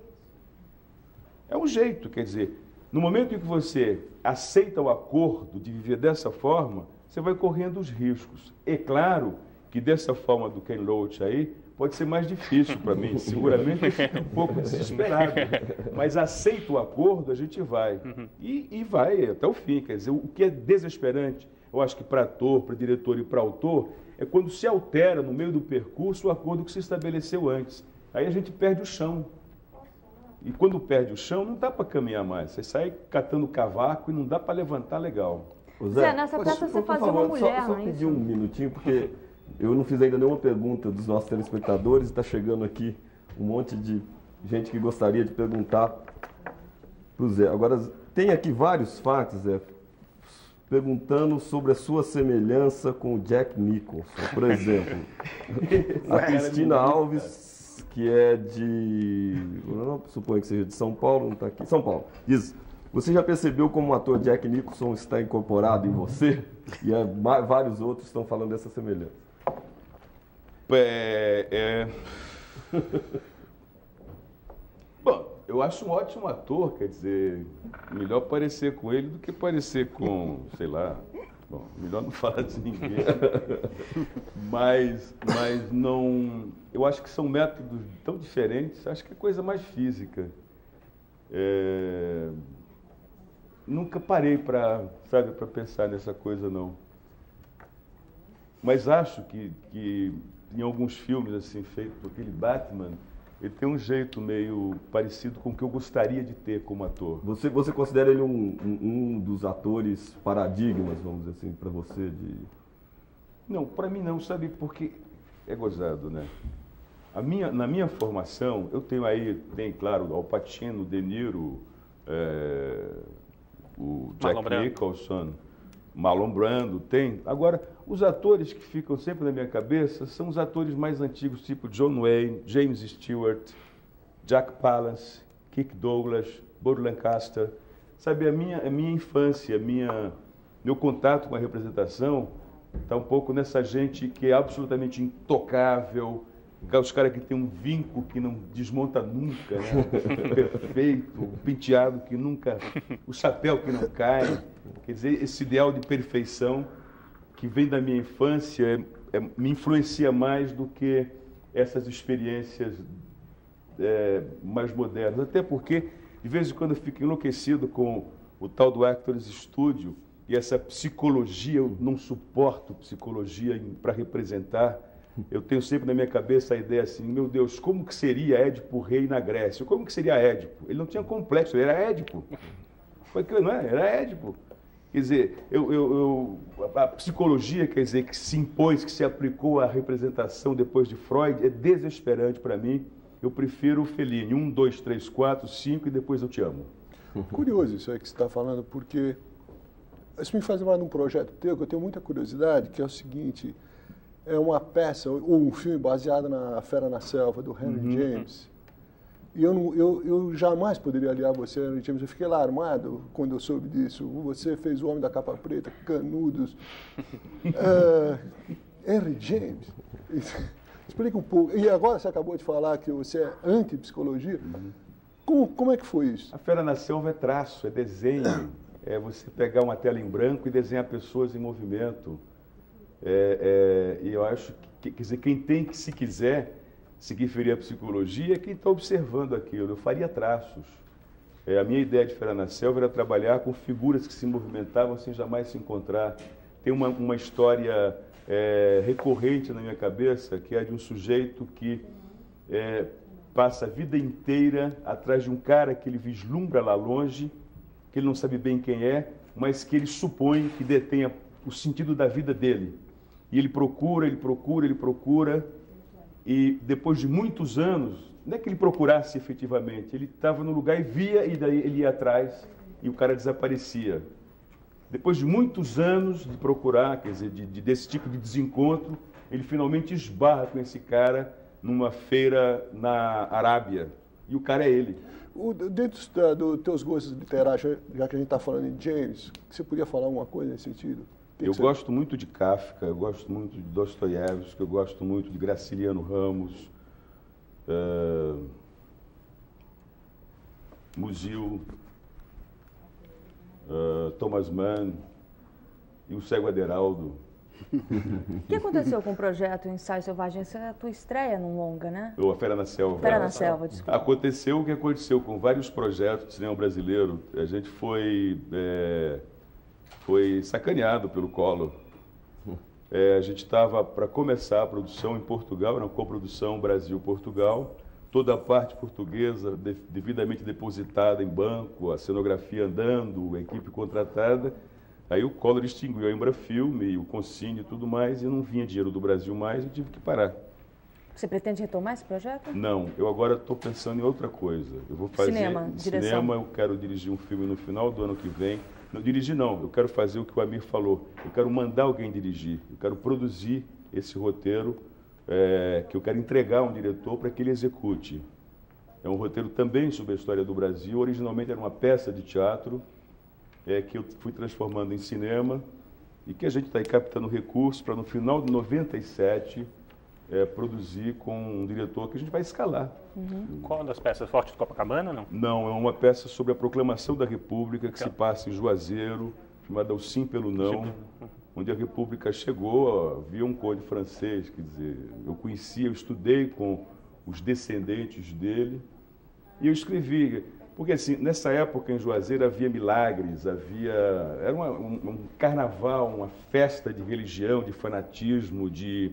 Speaker 3: É um jeito, quer dizer, no momento em que você aceita o acordo de viver dessa forma, você vai correndo os riscos. É claro que dessa forma do Ken Loach aí, pode ser mais difícil para mim, seguramente eu fico um pouco desesperado, mas aceita o acordo, a gente vai, e, e vai até o fim. Quer dizer, o que é desesperante, eu acho que para ator, para diretor e para autor, é quando se altera no meio do percurso o acordo que se estabeleceu antes. Aí a gente perde o chão. E quando perde o chão, não dá para caminhar mais. Você sai catando cavaco e não dá para levantar legal.
Speaker 8: Zé, Zé, nessa peça você fazia uma mulher,
Speaker 1: só, só
Speaker 8: não é
Speaker 1: pedir
Speaker 8: isso?
Speaker 1: um minutinho, porque eu não fiz ainda nenhuma pergunta dos nossos telespectadores. Está chegando aqui um monte de gente que gostaria de perguntar para o Zé. Agora, tem aqui vários fatos, Zé, perguntando sobre a sua semelhança com o Jack Nicholson. Por exemplo, a Cristina Alves, que é de... eu não suponho que seja de São Paulo, não está aqui. São Paulo. Diz: você já percebeu como o ator Jack Nicholson está incorporado em você? E é, vários outros estão falando dessa semelhança.
Speaker 3: É, é... Bom, eu acho um ótimo ator, quer dizer, melhor parecer com ele do que parecer com, sei lá, bom, melhor não falar de ninguém, mas, mas não, eu acho que são métodos tão diferentes, acho que é coisa mais física. É... Nunca parei para, sabe, para pensar nessa coisa, não. Mas acho que, que em alguns filmes assim feitos por aquele Batman, ele tem um jeito meio parecido com o que eu gostaria de ter como ator.
Speaker 1: Você, você considera ele um, um, um dos atores paradigmas, vamos dizer assim, para você? De...
Speaker 3: Não, para mim não, sabe, porque é gozado, né? A minha, na minha formação, eu tenho aí, tem, claro, Al Pacino, De Niro, é, o Jack Nicholson, Marlon Brando, tem. Agora, os atores que ficam sempre na minha cabeça são os atores mais antigos, tipo John Wayne, James Stewart, Jack Palance, Kirk Douglas, Burt Lancaster. Sabe, a minha, a minha infância, a minha, meu contato com a representação está um pouco nessa gente que é absolutamente intocável, os caras que tem um vinco que não desmonta nunca, né? Perfeito, o penteado que nunca, o chapéu que não cai. Quer dizer, esse ideal de perfeição que vem da minha infância é, é, me influencia mais do que essas experiências é, mais modernas. Até porque, de vez em quando, eu fico enlouquecido com o tal do Actors Studio e essa psicologia. Eu não suporto psicologia para representar. Eu tenho sempre na minha cabeça a ideia assim: meu Deus, como que seria Édipo rei na Grécia? Como que seria Édipo? Ele não tinha complexo, ele era Édipo. Não é? Era Édipo. Quer dizer, eu, eu, eu, a psicologia, quer dizer, que se impôs, que se aplicou à representação depois de Freud, é desesperante para mim. Eu prefiro o Fellini, um, dois, três, quatro, cinco e depois eu te amo.
Speaker 5: Curioso isso aí que você está falando, porque isso me faz lembrar de um projeto teu que eu tenho muita curiosidade, que é o seguinte: é uma peça ou um filme baseado na Fera na Selva, do Henry uhum. James. E eu, não, eu, eu jamais poderia aliar você ao Henry James. Eu fiquei alarmado quando eu soube disso. Você fez O Homem da Capa Preta, Canudos. uh, Henry James. Explica um pouco. E agora você acabou de falar que você é anti-psicologia. Uhum. Como, como é que foi isso?
Speaker 3: A Fera na Selva é traço, é desenho. É você pegar uma tela em branco e desenhar pessoas em movimento. É, é, e eu acho que, quer dizer, quem tem que, se quiser, se referir à psicologia é quem está observando aquilo. Eu faria traços. É, a minha ideia de Fera na Selva era trabalhar com figuras que se movimentavam sem jamais se encontrar. Tem uma, uma história é, recorrente na minha cabeça, que é de um sujeito que é, passa a vida inteira atrás de um cara que ele vislumbra lá longe, que ele não sabe bem quem é, mas que ele supõe que detenha o sentido da vida dele. E ele procura, ele procura, ele procura, e depois de muitos anos, não é que ele procurasse efetivamente, ele estava no lugar e via, e daí ele ia atrás, e o cara desaparecia. Depois de muitos anos de procurar, quer dizer, de, de, desse tipo de desencontro, ele finalmente esbarra com esse cara numa feira na Arábia, e o cara é ele.
Speaker 5: O, dentro da, dos teus gostos literários, já que a gente está falando de James, você podia falar alguma coisa nesse sentido?
Speaker 3: Eu gosto muito de Kafka, eu gosto muito de Dostoiévski, eu gosto muito de Graciliano Ramos, uh, Musil, uh, Thomas Mann e o Cego Aderaldo.
Speaker 8: O que aconteceu com o projeto Ensaio Selvagem? Essa é a tua estreia num longa, né?
Speaker 3: Ou A Fera na Selva.
Speaker 8: Fera na Selva, desculpa.
Speaker 3: Aconteceu o que aconteceu com vários projetos de cinema brasileiro. A gente foi... É, foi sacaneado pelo Collor. É, a gente estava para começar a produção em Portugal, era uma coprodução Brasil-Portugal, toda a parte portuguesa de, devidamente depositada em banco, a cenografia andando, a equipe contratada. Aí o Collor extinguiu a Embrafilme, o Conscine e tudo mais, e não vinha dinheiro do Brasil mais, e tive que parar.
Speaker 8: Você pretende retomar esse projeto?
Speaker 3: Não, eu agora estou pensando em outra coisa. Eu vou fazer
Speaker 8: cinema, direção.
Speaker 3: Cinema, eu quero dirigir um filme no final do ano que vem. Não dirigir não, eu quero fazer o que o Amir falou. Eu quero mandar alguém dirigir, eu quero produzir esse roteiro, é, que eu quero entregar a um diretor para que ele execute. É um roteiro também sobre a história do Brasil. Originalmente era uma peça de teatro, é, que eu fui transformando em cinema e que a gente está aí captando recursos para no final de noventa e sete é, produzir com um diretor que a gente vai escalar.
Speaker 6: Uhum. Qual das peças? Forte de Copacabana, não?
Speaker 3: Não, é uma peça sobre a proclamação da República que então. se passa em Juazeiro, chamada O Sim pelo Não, Sim. onde a República chegou, havia um código francês, quer dizer, eu conhecia, eu estudei com os descendentes dele e eu escrevi, porque assim, nessa época em Juazeiro havia milagres, havia, era uma, um, um carnaval, uma festa de religião, de fanatismo, de...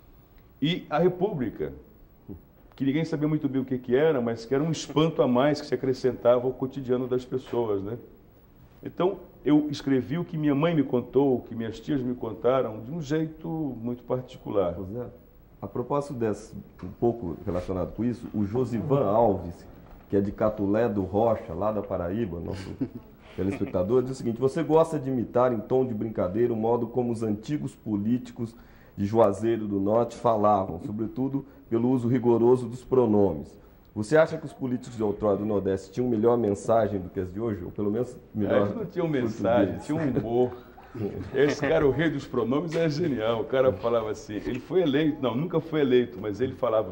Speaker 3: E a República, que ninguém sabia muito bem o que, que era, mas que era um espanto a mais que se acrescentava ao cotidiano das pessoas, né? Então, eu escrevi o que minha mãe me contou, o que minhas tias me contaram, de um jeito muito particular.
Speaker 1: José, a propósito desse, um pouco relacionado com isso, o Josivan Alves, que é de Catulé do Rocha, lá da Paraíba, nosso telespectador, diz o seguinte: você gosta de imitar em tom de brincadeira o modo como os antigos políticos de Juazeiro do Norte falavam, sobretudo pelo uso rigoroso dos pronomes. Você acha que os políticos de outrora do Nordeste tinham melhor mensagem do que as de hoje? Ou pelo menos melhor?
Speaker 3: Eles não tinham mensagem, tinham um humor. Esse cara, o rei dos pronomes, é genial. O cara falava assim, ele foi eleito, não, nunca foi eleito, mas ele falava: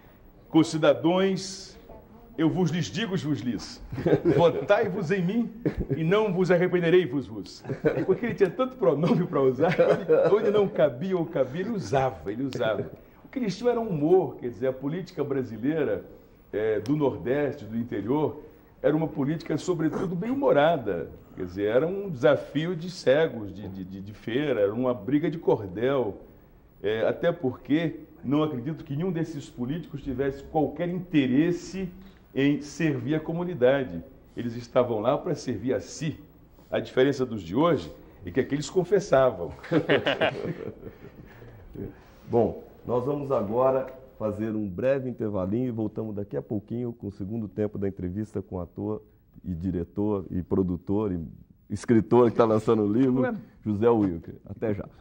Speaker 3: concidadãos, eu vos lhes digo, vos lhes, votai-vos em mim e não vos arrependerei-vos vos. Porque ele tinha tanto pronome para usar, onde, onde não cabia ou cabia, ele usava, ele usava. O que eles tinham era um humor, quer dizer, a política brasileira é, do Nordeste, do interior, era uma política, sobretudo, bem humorada. Quer dizer, era um desafio de cegos, de, de, de feira, era uma briga de cordel. É, até porque não acredito que nenhum desses políticos tivesse qualquer interesse em servir a comunidade. Eles estavam lá para servir a si. A diferença dos de hoje é que aqueles confessavam.
Speaker 1: Bom, nós vamos agora fazer um breve intervalinho e voltamos daqui a pouquinho com o segundo tempo da entrevista com o ator e diretor e produtor e escritor que está lançando o livro, José Wilker. Até já.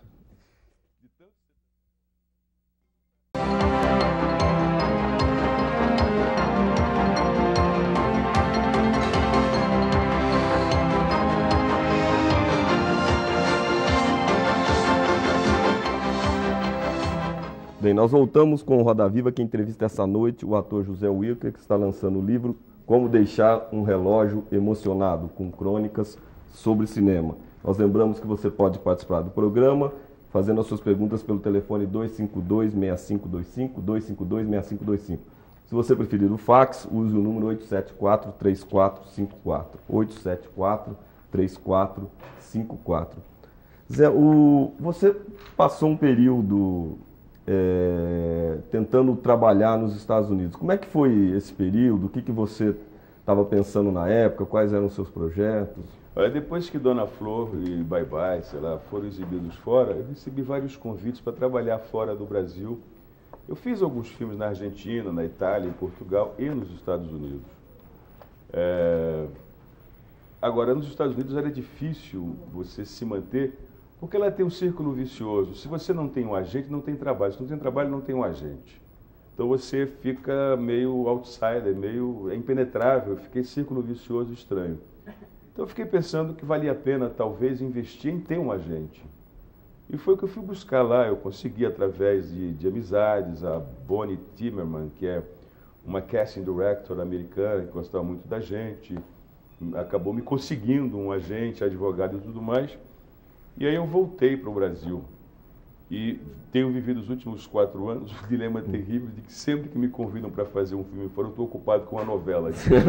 Speaker 1: Bem, nós voltamos com o Roda Viva, que entrevista essa noite o ator José Wilker, que está lançando o livro Como Deixar um Relógio Emocionado, com crônicas sobre cinema. Nós lembramos que você pode participar do programa fazendo as suas perguntas pelo telefone dois cinco dois, seis cinco dois cinco, dois cinco dois, seis cinco dois cinco. Se você preferir o fax, use o número oito sete quatro, três quatro cinco quatro. oito sete quatro, três quatro cinco quatro. Zé, o, você passou um período é, tentando trabalhar nos Estados Unidos. Como é que foi esse período? O que, que você estava pensando na época? Quais eram os seus projetos?
Speaker 3: Olha, depois que Dona Flor e Bye Bye, sei lá, foram exibidos fora, eu recebi vários convites para trabalhar fora do Brasil. Eu fiz alguns filmes na Argentina, na Itália, em Portugal e nos Estados Unidos. É... Agora, nos Estados Unidos era difícil você se manter, porque ela tem um círculo vicioso. Se você não tem um agente, não tem trabalho. Se não tem trabalho, não tem um agente. Então você fica meio outsider, meio é impenetrável, fica esse círculo vicioso estranho. Então eu fiquei pensando que valia a pena, talvez, investir em ter um agente. E foi o que eu fui buscar lá. Eu consegui, através de, de amizades, a Bonnie Timmerman, que é uma casting director americana, que gostava muito da gente, acabou me conseguindo um agente, advogado e tudo mais. E aí eu voltei para o Brasil. E tenho vivido os últimos quatro anos o dilema terrível de que sempre que me convidam para fazer um filme fora, eu estou ocupado com uma novela.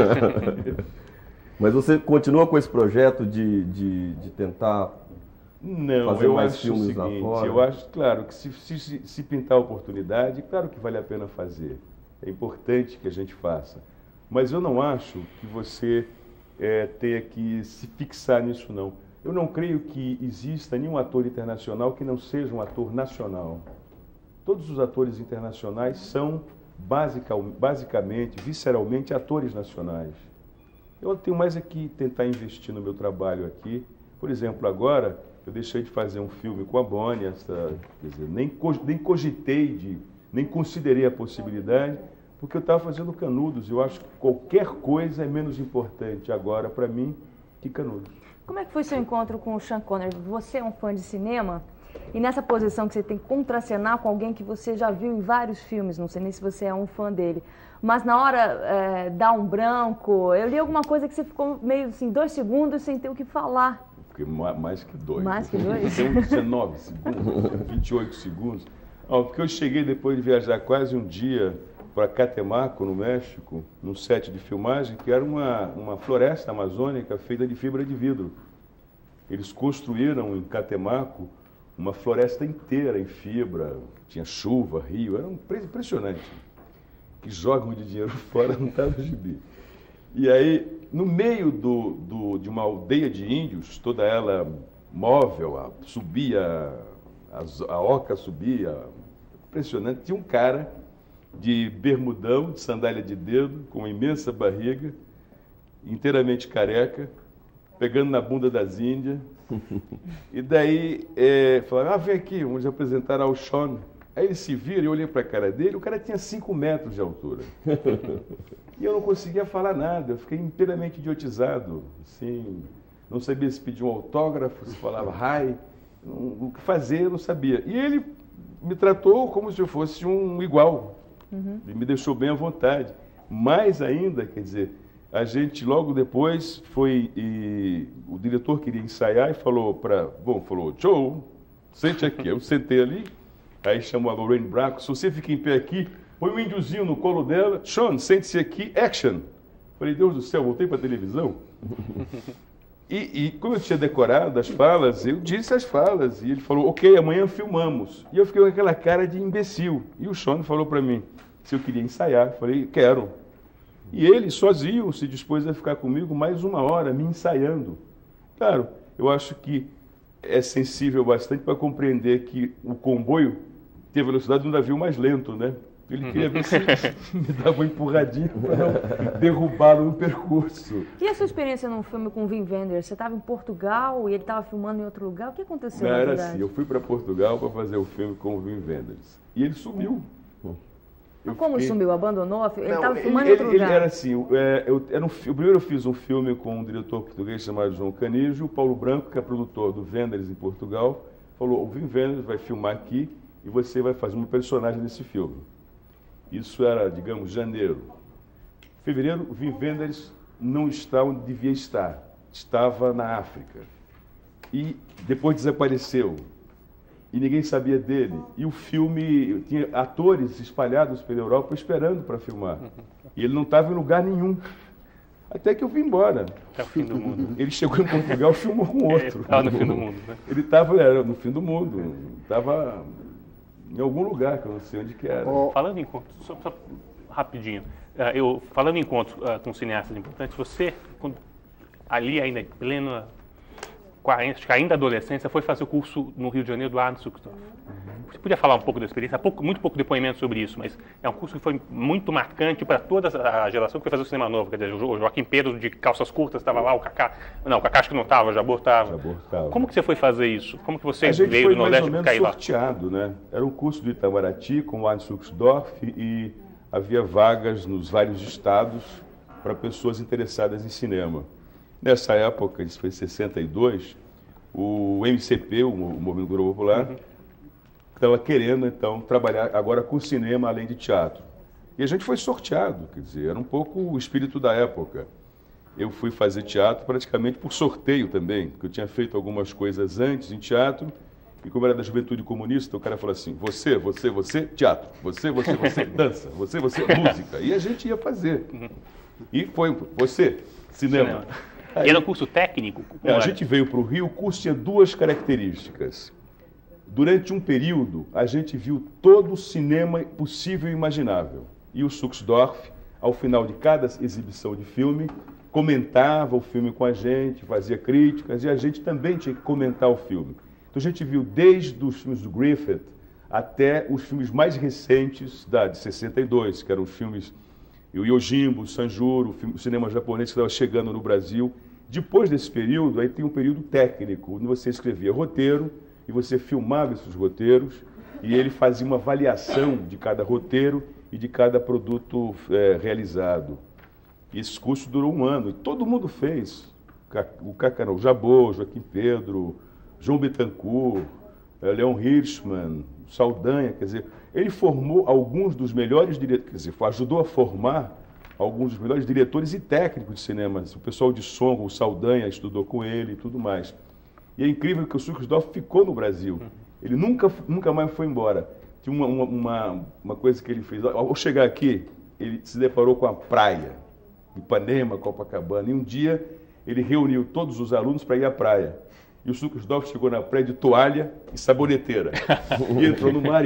Speaker 1: Mas você continua com esse projeto de, de, de tentar
Speaker 3: Não,
Speaker 1: fazer
Speaker 3: eu
Speaker 1: mais
Speaker 3: acho
Speaker 1: filmes
Speaker 3: o seguinte,
Speaker 1: lá fora?
Speaker 3: Eu acho, claro, que se, se, se pintar a oportunidade, claro que vale a pena fazer. É importante que a gente faça. Mas eu não acho que você é, tenha que se fixar nisso, não. Eu não creio que exista nenhum ator internacional que não seja um ator nacional. Todos os atores internacionais são basica, basicamente, visceralmente, atores nacionais. Eu tenho mais aqui tentar investir no meu trabalho aqui. Por exemplo, agora eu deixei de fazer um filme com a Bonnie, essa, quer dizer, nem, nem cogitei, de, nem considerei a possibilidade, porque eu estava fazendo Canudos. Eu acho que qualquer coisa é menos importante agora para mim que Canudos.
Speaker 8: Como é que foi seu encontro com o Sean Connery? Você é um fã de cinema e nessa posição que você tem que contracenar com alguém que você já viu em vários filmes, não sei nem se você é um fã dele, mas na hora é, dá um branco, eu li alguma coisa que você ficou meio assim, dois segundos sem ter o que falar.
Speaker 3: Fiquei mais que dois.
Speaker 8: Mais que dois?
Speaker 3: Tem uns dezenove segundos, vinte e oito segundos. Oh, porque eu cheguei depois de viajar quase um dia para Catemaco, no México, num set de filmagem, que era uma, uma floresta amazônica feita de fibra de vidro. Eles construíram em Catemaco uma floresta inteira em fibra, tinha chuva, rio, era um impressionante. Que jogam de dinheiro fora não está no gibi. E aí, no meio do, do, de uma aldeia de índios, toda ela móvel, a, subia, a, a oca subia, impressionante, tinha um cara de bermudão, de sandália de dedo, com uma imensa barriga, inteiramente careca, pegando na bunda das índias. E daí, é, falaram, ah, vem aqui, vamos apresentar ao Sean. Aí ele se vira, eu olhei para a cara dele, o cara tinha cinco metros de altura. E eu não conseguia falar nada, eu fiquei inteiramente idiotizado. Assim, não sabia se pedir um autógrafo, se falava hi, não, o que fazer eu não sabia. E ele me tratou como se eu fosse um igual. Uhum. E me deixou bem à vontade. Mais ainda, quer dizer, a gente logo depois foi, e o diretor queria ensaiar e falou para, bom, falou, Joe, sente aqui. Eu sentei ali, aí chamou a Lorraine Bracco, se você fica em pé aqui, põe um índiozinho no colo dela, Sean, sente-se aqui, action. Falei, Deus do céu, voltei para a televisão. E, e como eu tinha decorado as falas, eu disse as falas, e ele falou, ok, amanhã filmamos. E eu fiquei com aquela cara de imbecil. E o Sean falou para mim se eu queria ensaiar. Eu falei, quero. E ele, sozinho, se dispôs a ficar comigo mais uma hora, me ensaiando. Claro, eu acho que é sensível bastante para compreender que o comboio tem a velocidade de um navio mais lento, né? Ele queria ver se me dava uma empurradinha para não derrubá-lo no percurso.
Speaker 8: E a sua experiência num filme com o Wim Wenders? Você estava em Portugal e ele estava filmando em outro lugar? O que aconteceu?
Speaker 3: Não, era assim, eu fui para Portugal para fazer o filme com o Wim Wenders. E ele sumiu.
Speaker 8: Eu Como fiquei... sumiu? Abandonou? Ele estava
Speaker 3: ele,
Speaker 8: filmando em outro
Speaker 3: ele,
Speaker 8: lugar?
Speaker 3: Ele era assim, é, eu, era um, primeiro eu fiz um filme com um diretor português chamado João Canijo, o Paulo Branco, que é produtor do Wenders em Portugal, falou, o Wim Wenders vai filmar aqui e você vai fazer uma personagem nesse filme. Isso era, digamos, janeiro. Fevereiro, o Wim Wenders não está onde devia estar. Estava na África. E depois desapareceu. e ninguém sabia dele. E o filme tinha atores espalhados pela Europa esperando para filmar. E ele não estava em lugar nenhum. Até que eu vim embora.
Speaker 6: É o fim do mundo.
Speaker 3: Ele chegou em Portugal e filmou com outro.
Speaker 6: Ele estava no fim do mundo, né?
Speaker 3: Ele estava no fim do mundo. Estava em algum lugar, que eu não sei onde que era.
Speaker 6: Oh. Falando em encontros, só, só rapidinho. Uh, eu, falando em encontros uh, com cineastas importantes, você, quando, ali ainda em plena, ainda adolescência, foi fazer o curso no Rio de Janeiro do Arnold Suxdorf. Você podia falar um pouco da experiência? Há pouco, muito pouco depoimento sobre isso, mas é um curso que foi muito marcante para toda a geração que foi fazer o cinema novo. Quer dizer, o Joaquim Pedro de calças curtas estava lá, o Cacá... Não, o Cacá acho que não estava, o Jabor estava. Como que você foi fazer isso? Como que você veio do Nordeste para cair lá?
Speaker 3: A gente foi mais ou menos sorteado, né? Era um curso do Itamaraty com o Arnold Suxdorf e havia vagas nos vários estados para pessoas interessadas em cinema. Nessa época, isso foi em sessenta e dois, o M C P, o Movimento Cultural Popular, uhum. estava querendo, então, trabalhar agora com cinema além de teatro. E a gente foi sorteado, quer dizer, era um pouco o espírito da época. Eu fui fazer teatro praticamente por sorteio também, porque eu tinha feito algumas coisas antes em teatro, e como era da Juventude Comunista, o cara falou assim, você, você, você, teatro, você, você, você, dança, você, você, música. E a gente ia fazer. E foi, você, cinema. cinema.
Speaker 6: Aí, e era um curso técnico?
Speaker 3: É, a gente veio para o Rio, o curso tinha duas características. Durante um período, a gente viu todo o cinema possível e imaginável. E o Suxdorf, ao final de cada exibição de filme, comentava o filme com a gente, fazia críticas, e a gente também tinha que comentar o filme. Então a gente viu desde os filmes do Griffith até os filmes mais recentes da, de sessenta e dois, que eram os filmes o Yojimbo, o Sanjuro, o, filme, o cinema japonês que estava chegando no Brasil. Depois desse período, aí tem um período técnico, onde você escrevia roteiro, e você filmava esses roteiros, e ele fazia uma avaliação de cada roteiro e de cada produto é, realizado. E esse curso durou um ano, e todo mundo fez. O Cacarão, Jabor, Joaquim Pedro, João Bittencourt, Leon Hirschman, Saldanha, quer dizer, ele formou alguns dos melhores diretores, quer dizer, ajudou a formar alguns dos melhores diretores e técnicos de cinema. O pessoal de som, o Saldanha estudou com ele e tudo mais. E é incrível que o Suxdorf ficou no Brasil. Ele nunca, nunca mais foi embora. Tinha uma, uma, uma coisa que ele fez. Ao chegar aqui, ele se deparou com a praia, Ipanema, Copacabana, e um dia ele reuniu todos os alunos para ir à praia. E o Suxdorf chegou na praia de toalha e saboneteira. E entrou no mar e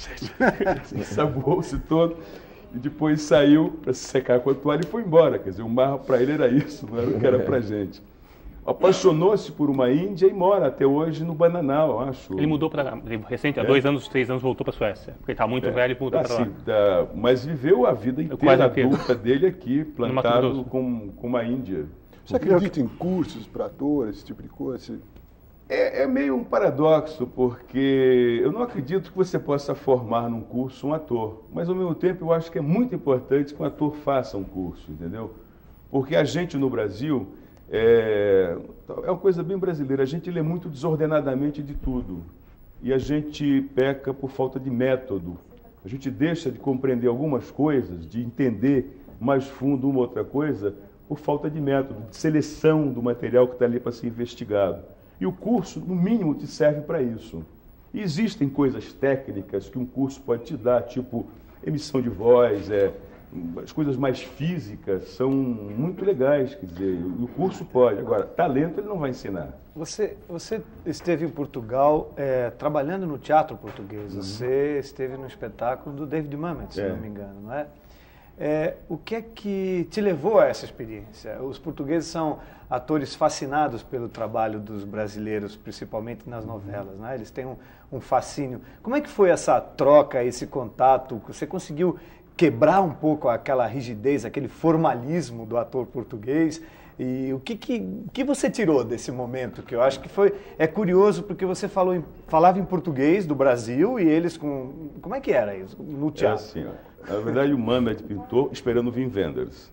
Speaker 3: ensaboou-se todo. E depois saiu para se secar com a toalha e foi embora. Quer dizer, o mar para ele era isso, não era o que era para a gente. Apaixonou-se por uma Índia e mora até hoje no Bananal, eu acho.
Speaker 6: Ele mudou para... Recente, há é. dois anos, três anos, voltou para a Suécia. Porque ele estava muito é. velho e mudou ah, para lá.
Speaker 3: Da, mas viveu a vida inteira adulta dele aqui, plantado com, com uma Índia.
Speaker 5: Você acredita em cursos para atores, esse tipo de coisa?
Speaker 3: É, é meio um paradoxo, porque eu não acredito que você possa formar num curso um ator. Mas, ao mesmo tempo, eu acho que é muito importante que um ator faça um curso, entendeu? Porque a gente, no Brasil, é, é uma coisa bem brasileira, a gente lê muito desordenadamente de tudo. E a gente peca por falta de método. A gente deixa de compreender algumas coisas, de entender mais fundo uma outra coisa, por falta de método, de seleção do material que está ali para ser investigado. E o curso, no mínimo, te serve para isso. E existem coisas técnicas que um curso pode te dar, tipo emissão de voz, é, as coisas mais físicas são muito legais, quer dizer, o curso pode. Agora, talento ele não vai ensinar.
Speaker 7: Você, você esteve em Portugal é, trabalhando no teatro português, uhum. Você esteve no espetáculo do David Mamet, se é. não me engano, não é? É, o que é que te levou a essa experiência? Os portugueses são atores fascinados pelo trabalho dos brasileiros, principalmente nas novelas, né? Eles têm um, um fascínio. Como é que foi essa troca, esse contato? Você conseguiu quebrar um pouco aquela rigidez, aquele formalismo do ator português? E o que, que, que você tirou desse momento? Que eu acho que foi é curioso, porque você falou em, falava em português do Brasil e eles com... Como é que era isso no teatro?
Speaker 3: É assim, ó. Na verdade, o Mamet pintou esperando Wim Wenders.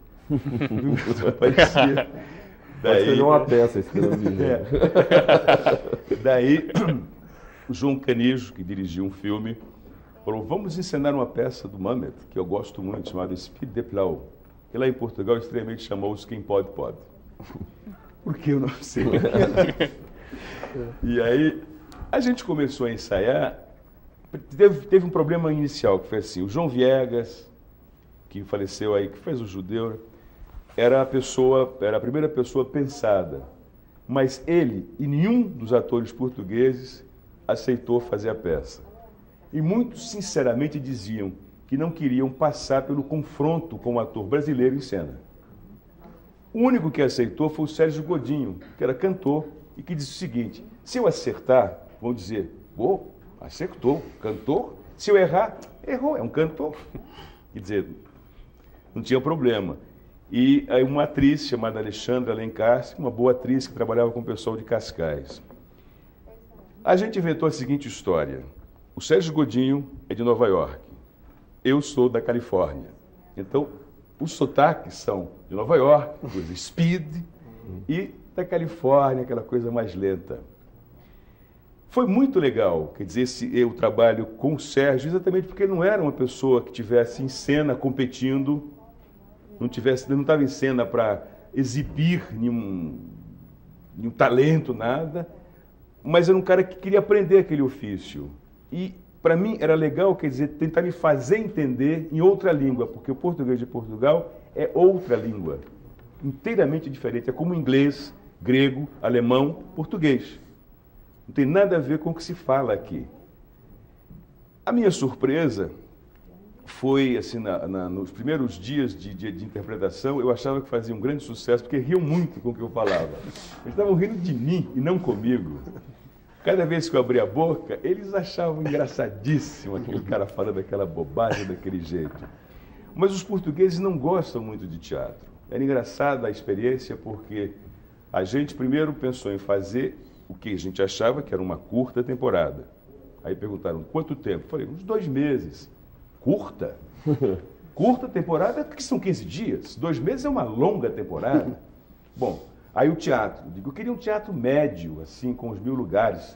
Speaker 3: Parecia...
Speaker 1: Daí... Pode uma peça esperando Wim Wenders.
Speaker 3: É. Daí, o João Canijo, que dirigiu um filme, falou, vamos encenar uma peça do Mamet, que eu gosto muito, chamada Speed de Plau. Que lá em Portugal, extremamente chamou-se Quem Pode, Pode. Por que eu não sei? E aí, A gente começou a ensaiar, teve, teve um problema inicial, que foi assim, o João Viegas, que faleceu aí, que fez o Judeu, era a pessoa, era a primeira pessoa pensada, mas ele e nenhum dos atores portugueses aceitou fazer a peça. E muitos, sinceramente, diziam que não queriam passar pelo confronto com o ator brasileiro em cena. O único que aceitou foi o Sérgio Godinho, que era cantor, e que disse o seguinte, se eu acertar, vão dizer, pô, acertou, cantor. Se eu errar, errou, é um cantor. Quer dizer, não tinha problema. E aí uma atriz chamada Alexandra Alencar, uma boa atriz que trabalhava com o pessoal de Cascais. A gente inventou a seguinte história. O Sérgio Godinho é de Nova York. Eu sou da Califórnia. Então, os sotaques são de Nova York, coisa speed, e da Califórnia, aquela coisa mais lenta. Foi muito legal, quer dizer, esse, eu trabalho com o Sérgio, exatamente porque ele não era uma pessoa que estivesse em cena competindo, não tivesse, não estava em cena para exibir nenhum, nenhum talento, nada, mas era um cara que queria aprender aquele ofício. E, para mim, era legal, quer dizer, tentar me fazer entender em outra língua, porque o português de Portugal é outra língua, inteiramente diferente, é como inglês, grego, alemão, português. Não tem nada a ver com o que se fala aqui. A minha surpresa foi, assim, na, na, nos primeiros dias de, de, de interpretação, eu achava que fazia um grande sucesso, porque riam muito com o que eu falava. Eles estavam rindo de mim e não comigo. Cada vez que eu abria a boca, eles achavam engraçadíssimo aquele cara falando aquela bobagem daquele jeito. Mas os portugueses não gostam muito de teatro. Era engraçada a experiência porque a gente primeiro pensou em fazer o que a gente achava que era uma curta temporada. Aí perguntaram, quanto tempo? Eu falei, uns dois meses. Curta? Curta temporada, que são quinze dias. Dois meses é uma longa temporada. Bom, aí o teatro. Eu digo, eu queria um teatro médio, assim, com os mil lugares.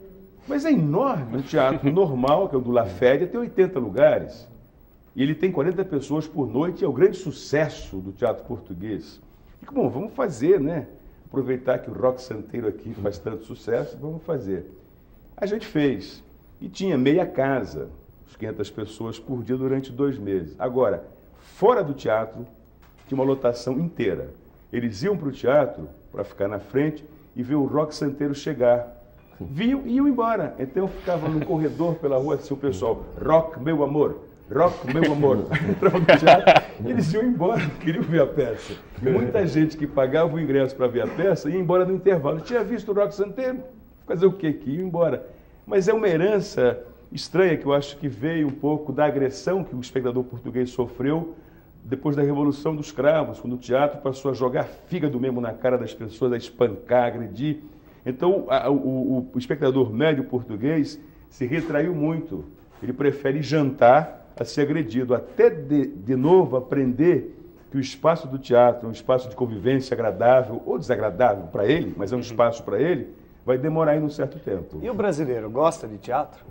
Speaker 3: Mas é enorme. Um teatro normal, que é o do La Féria, tem oitenta lugares. E ele tem quarenta pessoas por noite, e é o grande sucesso do teatro português. E, bom, vamos fazer, né? Aproveitar que o rock santeiro aqui faz tanto sucesso, vamos fazer. A gente fez. E tinha meia casa, uns quinhentas pessoas por dia durante dois meses. Agora, fora do teatro, tinha uma lotação inteira. Eles iam para o teatro para ficar na frente e ver o rock santeiro chegar. Viam e iam embora. Então eu ficava no corredor pela rua assim, o pessoal, rock, meu amor, rock, meu amor. Entrava no teatro e eles iam embora, queriam ver a peça. E muita gente que pagava o ingresso para ver a peça ia embora no intervalo. Tinha visto o rock santeiro? Fazer o quê? Que ia embora. Mas é uma herança estranha que eu acho que veio um pouco da agressão que o espectador português sofreu depois da Revolução dos Cravos, quando o teatro passou a jogar fígado mesmo na cara das pessoas, a espancar, a agredir. Então, a, o, o espectador médio português se retraiu muito. Ele prefere jantar a ser agredido, até de, de novo aprender que o espaço do teatro é um espaço de convivência agradável ou desagradável para ele, mas é um espaço para ele, vai demorar aí um certo tempo.
Speaker 7: E o brasileiro gosta de teatro?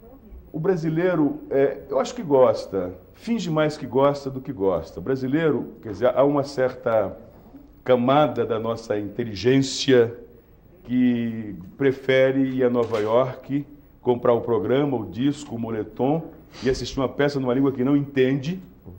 Speaker 3: O brasileiro, é, eu acho que gosta, finge mais que gosta do que gosta. O brasileiro, quer dizer, há uma certa camada da nossa inteligência que prefere ir a Nova York, comprar o programa, o disco, o moletom e assistir uma peça numa língua que não entende,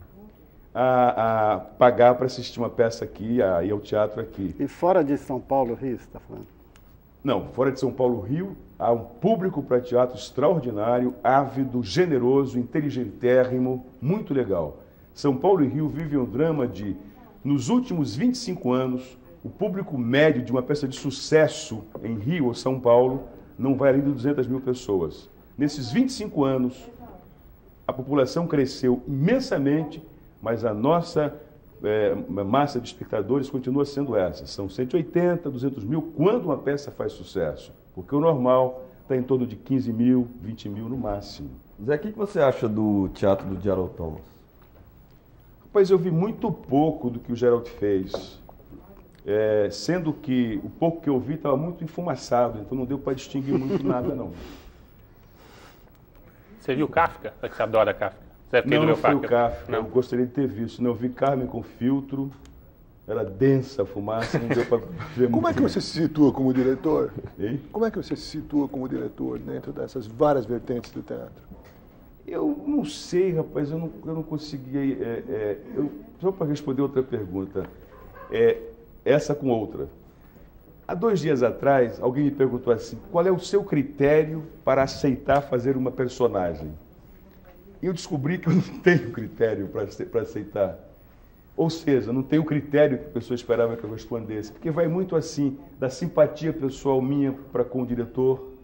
Speaker 3: a, a pagar para assistir uma peça aqui, a ir ao teatro aqui.
Speaker 4: E fora de São Paulo, Rio, você está falando?
Speaker 3: Não, fora de São Paulo, Rio, há um público para teatro extraordinário, ávido, generoso, inteligentérrimo, muito legal. São Paulo e Rio vivem um drama de, nos últimos vinte e cinco anos, o público médio de uma peça de sucesso em Rio ou São Paulo não vai além de duzentas mil pessoas. Nesses vinte e cinco anos, a população cresceu imensamente, mas a nossa é, massa de espectadores continua sendo essa. São cento e oitenta, duzentos mil, quando uma peça faz sucesso. Porque o normal está em torno de quinze mil, vinte mil no máximo.
Speaker 1: Zé, o que você acha do teatro do Gerald Thomas?
Speaker 3: Rapaz, eu vi muito pouco do que o Gerald fez. É, sendo que o pouco que eu vi estava muito enfumaçado, então não deu para distinguir muito nada, não.
Speaker 6: Você viu Kafka? Você adora Kafka? Você
Speaker 3: não, não foi o Kafka, não. Eu gostaria de ter visto. Não, eu vi Carmen com Filtro, era densa a fumaça, não deu para ver muito.
Speaker 5: Como é que você se situa como diretor?
Speaker 3: Hein?
Speaker 5: Como é que você se situa como diretor dentro dessas várias vertentes do teatro?
Speaker 3: Eu não sei, rapaz, eu não, eu não consegui... É, é, eu, só para responder outra pergunta, é, essa com outra. Há dois dias atrás, alguém me perguntou assim, qual é o seu critério para aceitar fazer uma personagem? E eu descobri que eu não tenho critério para aceitar. Ou seja, não tenho critério que a pessoa esperava que eu respondesse, porque vai muito assim, da simpatia pessoal minha para com o diretor,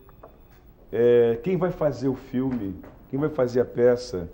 Speaker 3: é, quem vai fazer o filme, quem vai fazer a peça,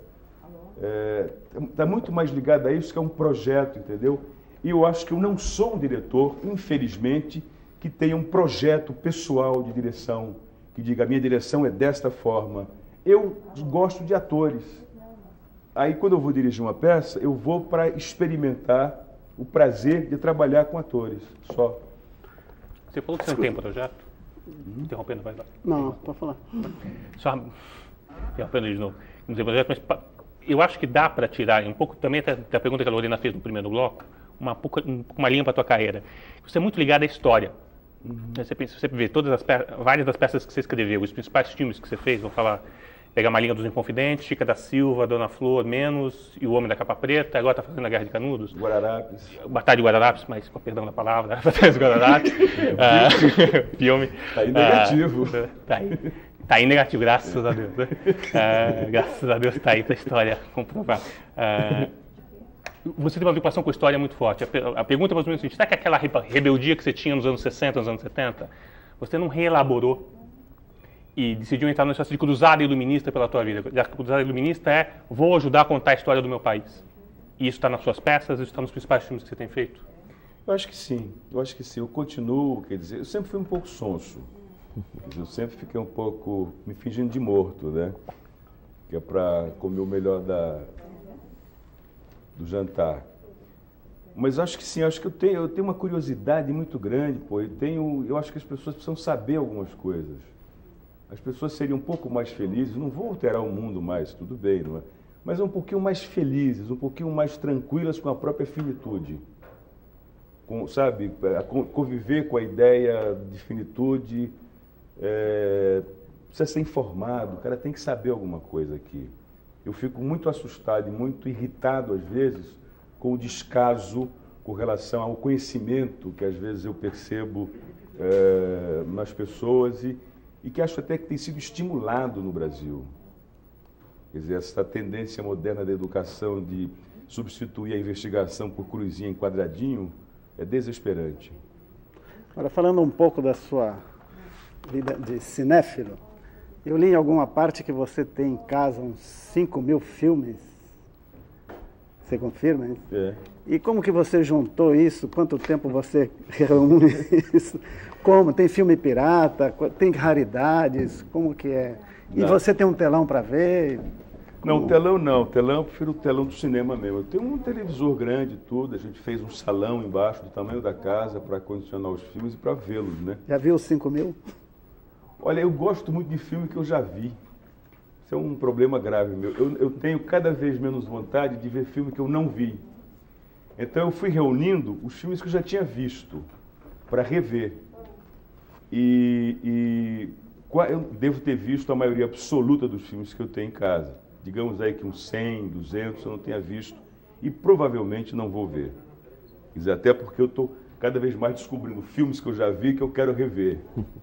Speaker 3: está é, muito mais ligado a isso, que é um projeto, entendeu? E eu acho que eu não sou um diretor, infelizmente, que tenha um projeto pessoal de direção, que diga, a minha direção é desta forma. Eu gosto de atores. Aí, quando eu vou dirigir uma peça, eu vou para experimentar o prazer de trabalhar com atores, só.
Speaker 6: Você falou que você não tem projeto? Uhum. Interrompendo, vai lá.
Speaker 4: Não, pode falar.
Speaker 6: Só interrompendo de novo. Não tem projeto, mas eu acho que dá para tirar, um pouco também da, da pergunta que a Lorena fez no primeiro bloco, uma, uma linha para a tua carreira. Você é muito ligado à história. Uhum. Você, pensa, você vê todas as peças, várias das peças que você escreveu, os principais filmes que você fez, vou falar, pegar uma linha dos Inconfidentes, Chica da Silva, Dona Flor, Menos, e O Homem da Capa Preta, agora está fazendo a Guerra de Canudos.
Speaker 3: Guararapes.
Speaker 6: Batalha de Guararapes, mas com perdão da palavra, Batalha de Guararapes. uh, filme.
Speaker 3: Está aí negativo.
Speaker 6: Uh, tá aí. Está aí negativo, graças a Deus. Né? Uh, graças a Deus está aí para a história comprovar. Uh, você tem uma vinculação com a história muito forte. A, a pergunta é mais ou menos a seguinte, será que aquela rebeldia que você tinha nos anos sessenta, nos anos setenta, você não reelaborou e decidiu entrar numa espécie de cruzada iluminista pela tua vida? A cruzada iluminista é, vou ajudar a contar a história do meu país. E isso está nas suas peças, isso está nos principais filmes que você tem feito?
Speaker 3: Eu acho que sim, eu acho que sim. Eu continuo, quer dizer, eu sempre fui um pouco sonso. Eu sempre fiquei um pouco me fingindo de morto, né? Que é para comer o melhor da, do jantar. Mas acho que sim, acho que eu tenho, eu tenho uma curiosidade muito grande, pô. Eu, tenho, eu acho que as pessoas precisam saber algumas coisas. As pessoas seriam um pouco mais felizes, não vou alterar o mundo mais, tudo bem, não é? Mas um pouquinho mais felizes, um pouquinho mais tranquilas com a própria finitude. Com, sabe, conviver com a ideia de finitude, é, precisa ser informado, o cara tem que saber alguma coisa aqui. Eu fico muito assustado e muito irritado, às vezes, com o descaso com relação ao conhecimento que, às vezes, eu percebo é, nas pessoas e, e que acho até que tem sido estimulado no Brasil. Quer dizer, essa tendência moderna da educação de substituir a investigação por cruzinha em quadradinho é desesperante.
Speaker 4: Agora, falando um pouco da sua vida de cinéfilo, eu li em alguma parte que você tem em casa uns cinco mil filmes. Você confirma isso?
Speaker 3: É.
Speaker 4: E como que você juntou isso? Quanto tempo você reúne isso? Como? Tem filme pirata? Tem raridades? Como que é? E não. Você tem um telão para ver? Como...
Speaker 3: Não, telão não. Telão, eu prefiro o telão do cinema mesmo. Eu tenho um televisor grande, tudo. A gente fez um salão embaixo do tamanho da casa para condicionar os filmes e para vê-los, né?
Speaker 4: Já viu os cinco mil?
Speaker 3: Olha, eu gosto muito de filme que eu já vi. Isso é um problema grave meu. Eu, eu tenho cada vez menos vontade de ver filme que eu não vi. Então eu fui reunindo os filmes que eu já tinha visto para rever. E, e eu devo ter visto a maioria absoluta dos filmes que eu tenho em casa. Digamos aí que uns cem, duzentos eu não tenha visto e provavelmente não vou ver. Quer dizer, até porque eu estou cada vez mais descobrindo filmes que eu já vi que eu quero rever.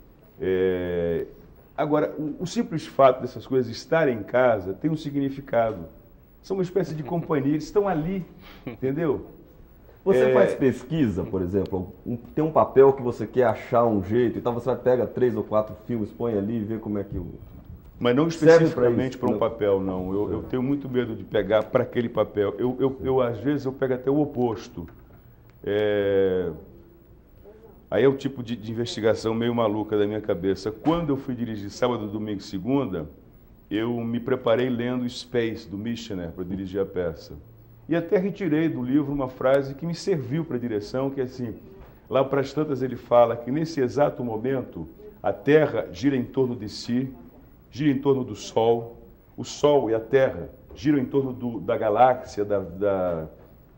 Speaker 3: É... Agora, o, o simples fato dessas coisas estarem em casa tem um significado. São uma espécie de companhia, eles estão ali, entendeu?
Speaker 1: Você
Speaker 3: é...
Speaker 1: faz pesquisa, por exemplo, um, tem um papel que você quer achar um jeito, então você pega três ou quatro filmes, põe ali e vê como é que o...
Speaker 3: Mas não especificamente para um papel, não. Eu, eu tenho muito medo de pegar para aquele papel. Eu, eu, eu, às vezes, eu pego até o oposto. É... Aí é o tipo de, de investigação meio maluca da minha cabeça. Quando eu fui dirigir sábado, domingo e segunda, eu me preparei lendo Space, do Michener, para dirigir a peça. E até retirei do livro uma frase que me serviu para a direção, que é assim, lá para as tantas ele fala que nesse exato momento a Terra gira em torno de si, gira em torno do Sol, o Sol e a Terra giram em torno do, da galáxia, da, da,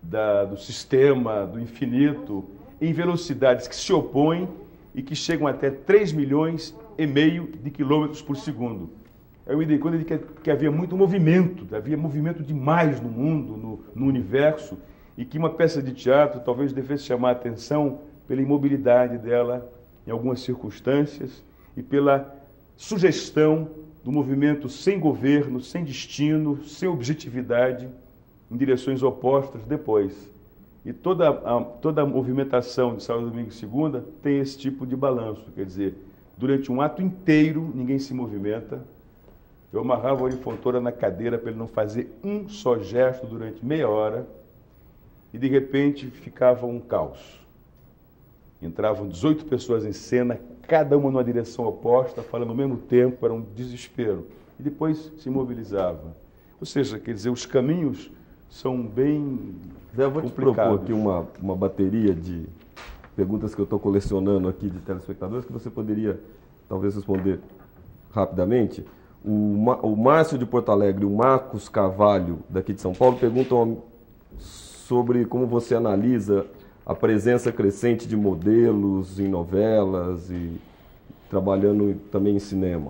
Speaker 3: da, do sistema, do infinito, em velocidades que se opõem e que chegam até três milhões e meio de quilômetros por segundo. Eu me dei conta de que, que havia muito movimento, havia movimento demais no mundo, no, no universo, e que uma peça de teatro talvez devesse chamar a atenção pela imobilidade dela em algumas circunstâncias e pela sugestão do movimento sem governo, sem destino, sem objetividade, em direções opostas depois. E toda a, toda a movimentação de sábado, domingo e segunda tem esse tipo de balanço, quer dizer, durante um ato inteiro ninguém se movimenta. Eu amarrava o Ari Fontoura na cadeira para ele não fazer um só gesto durante meia hora e de repente ficava um caos. Entravam dezoito pessoas em cena, cada uma numa direção oposta, falando ao mesmo tempo, era um desespero. E depois se mobilizava. Ou seja, quer dizer, os caminhos são bem
Speaker 1: Zé, eu vou te propor aqui uma, uma bateria de perguntas que eu estou colecionando aqui de telespectadores que você poderia talvez responder rapidamente. O, o Márcio de Porto Alegre e o Marcos Carvalho, daqui de São Paulo, perguntam sobre como você analisa a presença crescente de modelos em novelas e trabalhando também em cinema.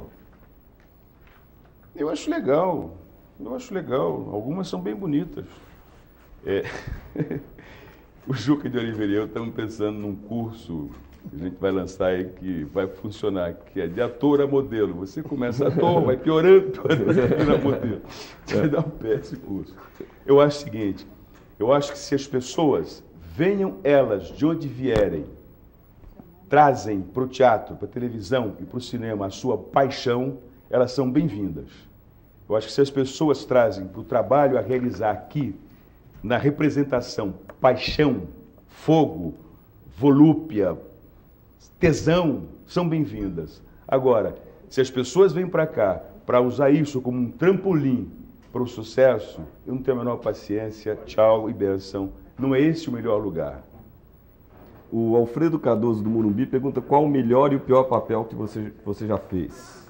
Speaker 3: Eu acho legal, eu acho legal. Algumas são bem bonitas. É. O Juca de Oliveira e eu estamos pensando num curso que a gente vai lançar aí que vai funcionar, que é de ator a modelo. Você começa ator, vai piorando, piorando, vira modelo. Você vai dar um pé esse curso. Eu acho o seguinte, eu acho que se as pessoas, venham elas de onde vierem, trazem para o teatro, para a televisão e para o cinema a sua paixão, elas são bem-vindas. Eu acho que se as pessoas trazem para o trabalho a realizar aqui, na representação, paixão, fogo, volúpia, tesão, são bem-vindas. Agora, se as pessoas vêm para cá para usar isso como um trampolim para o sucesso, eu não tenho a menor paciência, tchau e benção. Não é esse o melhor lugar.
Speaker 1: O Alfredo Cardoso, do Morumbi, pergunta qual o melhor e o pior papel que você, que você já fez.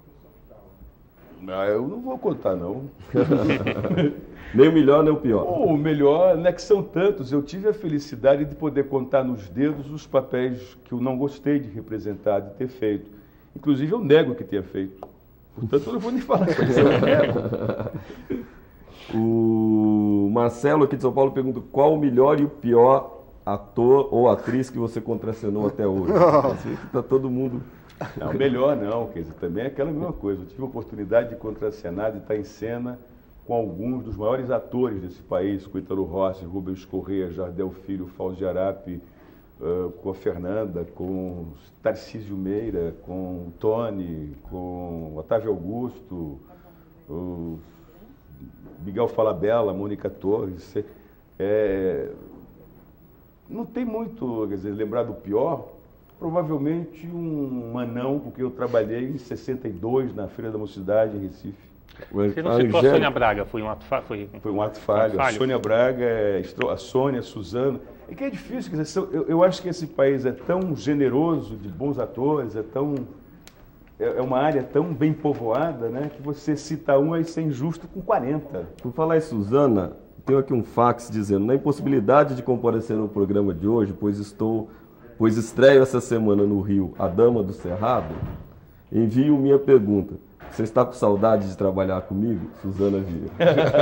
Speaker 3: Ah, eu não vou contar, não.
Speaker 1: Nem o melhor, nem o pior.
Speaker 3: O melhor, não é que são tantos. Eu tive a felicidade de poder contar nos dedos os papéis que eu não gostei de representar, de ter feito. Inclusive, eu nego que tenha feito. Portanto, eu não vou nem falar com isso, eu nego.
Speaker 1: O Marcelo, aqui de São Paulo, pergunta qual o melhor e o pior ator ou atriz que você contracenou até hoje. Está todo mundo...
Speaker 3: Não, melhor não, quer dizer, também é aquela mesma coisa. Eu tive a oportunidade de contracenar, de estar em cena com alguns dos maiores atores desse país, com Ítalo Rossi, Rubens Corrêa, Jardel Filho, Fauzi Arapi, uh, com a Fernanda, com Tarcísio Meira, com o Tony, com Otávio Augusto, o Miguel Falabella, Mônica Torres. É, não tem muito, quer dizer, lembrar do pior. Provavelmente um anão, porque eu trabalhei em sessenta e dois na Feira da Mocidade, em Recife.
Speaker 6: Você não citou a Sônia Braga, foi um ato falho? Foi...
Speaker 3: foi um ato falho. A Sônia Braga, a Sônia, a Suzana. É que é difícil, quer dizer, eu, eu acho que esse país é tão generoso de bons atores, é tão... é uma área tão bem povoada, né, que você cita um aí ser injusto com quarenta.
Speaker 1: Por falar em Suzana, tenho aqui um fax dizendo, na impossibilidade de comparecer no programa de hoje, pois estou... pois estreio essa semana no Rio A Dama do Cerrado, envio minha pergunta. Você está com saudade de trabalhar comigo, Suzana Vieira?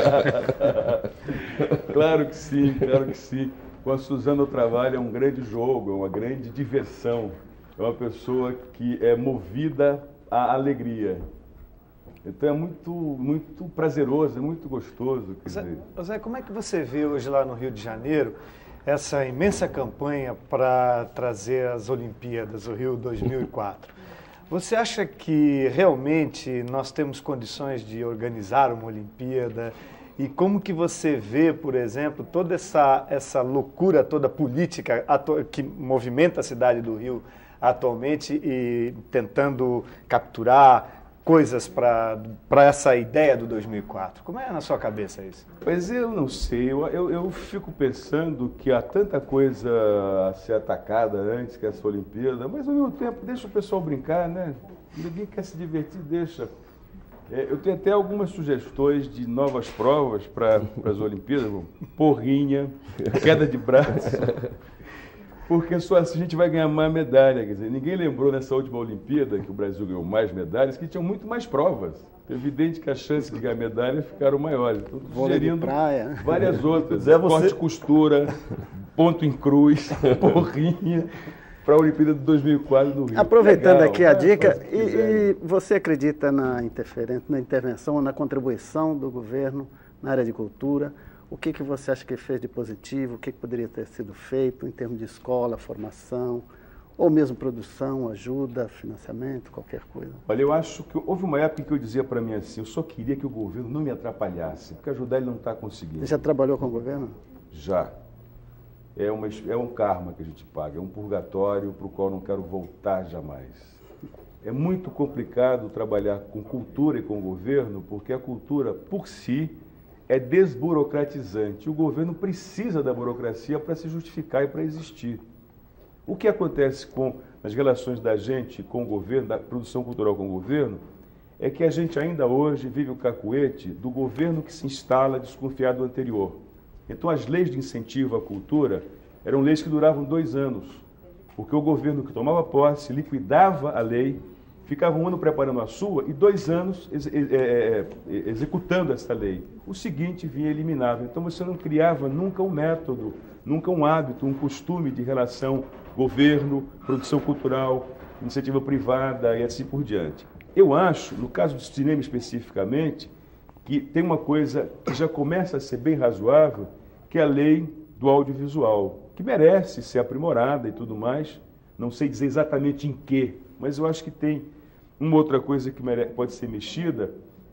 Speaker 3: Claro que sim, claro que sim. Com a Suzana eu trabalho, é um grande jogo, é uma grande diversão. É uma pessoa que é movida à alegria. Então é muito, muito prazeroso, é muito gostoso. Quer
Speaker 7: Zé,
Speaker 3: dizer.
Speaker 7: Zé, como é que você vê hoje lá no Rio de Janeiro essa imensa campanha para trazer as Olimpíadas, o Rio dois mil e quatro. Você acha que realmente nós temos condições de organizar uma Olimpíada? E como que você vê, por exemplo, toda essa, essa loucura toda política que movimenta a cidade do Rio atualmente e tentando capturar coisas para essa ideia do dois mil e quatro? Como é na sua cabeça isso?
Speaker 3: Pois eu não sei, eu, eu, eu fico pensando que há tanta coisa a ser atacada antes que essa Olimpíada, mas ao mesmo tempo deixa o pessoal brincar, né? Ninguém quer se divertir, deixa. É, eu tenho até algumas sugestões de novas provas para as Olimpíadas, porrinha, queda de braço, porque só assim a gente vai ganhar mais medalha. Quer dizer, ninguém lembrou nessa última Olimpíada, que o Brasil ganhou mais medalhas, que tinham muito mais provas. É evidente que as chances de ganhar medalha ficaram maiores. Estou sugerindo várias outras. É você... Corte, costura, ponto em cruz, porrinha, para a Olimpíada de dois mil e quatro no Rio.
Speaker 4: Aproveitando Legal, aqui a dica, e, e você acredita na interferência, na intervenção, na contribuição do governo na área de cultura? O que, que você acha que fez de positivo? O que, que poderia ter sido feito em termos de escola, formação, ou mesmo produção, ajuda, financiamento, qualquer coisa?
Speaker 3: Olha, eu acho que houve uma época em que eu dizia para mim assim, eu só queria que o governo não me atrapalhasse, porque ajudar ele não está conseguindo.
Speaker 4: Você já trabalhou com o governo?
Speaker 3: Já. É, uma, é um karma que a gente paga, é um purgatório para o qual não quero voltar jamais. É muito complicado trabalhar com cultura e com o governo, porque a cultura, por si, é desburocratizante. O governo precisa da burocracia para se justificar e para existir. O que acontece com as relações da gente com o governo, da produção cultural com o governo, é que a gente ainda hoje vive o cacuete do governo que se instala desconfiado do anterior. Então, as leis de incentivo à cultura eram leis que duravam dois anos, porque o governo que tomava posse liquidava a lei, ficava um ano preparando a sua e dois anos ex é, é, executando essa lei. O seguinte vinha eliminado. Então, você não criava nunca um método, nunca um hábito, um costume de relação governo, produção cultural, iniciativa privada e assim por diante. Eu acho, no caso do cinema especificamente, que tem uma coisa que já começa a ser bem razoável, que é a lei do audiovisual, que merece ser aprimorada e tudo mais. Não sei dizer exatamente em quê, mas eu acho que tem uma outra coisa que mere- pode ser mexida,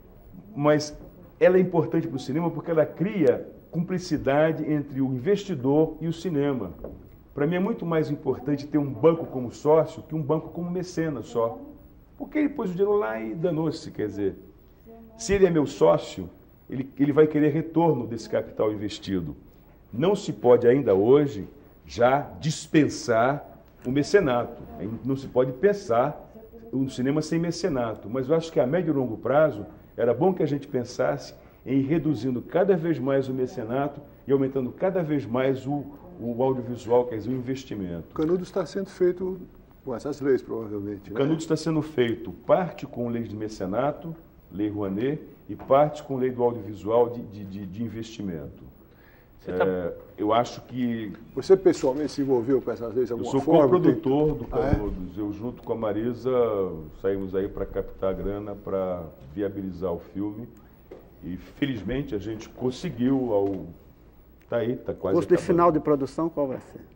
Speaker 3: mas ela é importante para o cinema porque ela cria cumplicidade entre o investidor e o cinema. Para mim é muito mais importante ter um banco como sócio que um banco como mecenas só. Porque ele pôs o dinheiro lá e danou-se, quer dizer, se ele é meu sócio, ele, ele vai querer retorno desse capital investido. Não se pode ainda hoje já dispensar o mecenato. Não se pode pensar o cinema sem mecenato. Mas eu acho que a médio e longo prazo era bom que a gente pensasse em ir reduzindo cada vez mais o mecenato e aumentando cada vez mais o, o audiovisual, quer dizer, o investimento.
Speaker 5: Canudos está sendo feito com essas leis, provavelmente. Né?
Speaker 3: Canudos está sendo feito parte com lei de mecenato, lei Rouanet, e parte com lei do audiovisual de, de, de, de investimento. É, tá... Eu acho que...
Speaker 5: Você pessoalmente se envolveu com essas leis de alguma
Speaker 3: forma? Eu sou coprodutor do Canudos. Ah, é? Eu, junto com a Marisa, saímos aí para captar grana, para viabilizar o filme. E, felizmente, a gente conseguiu ao... Está aí, está quase...
Speaker 4: O custo final de produção, qual vai ser?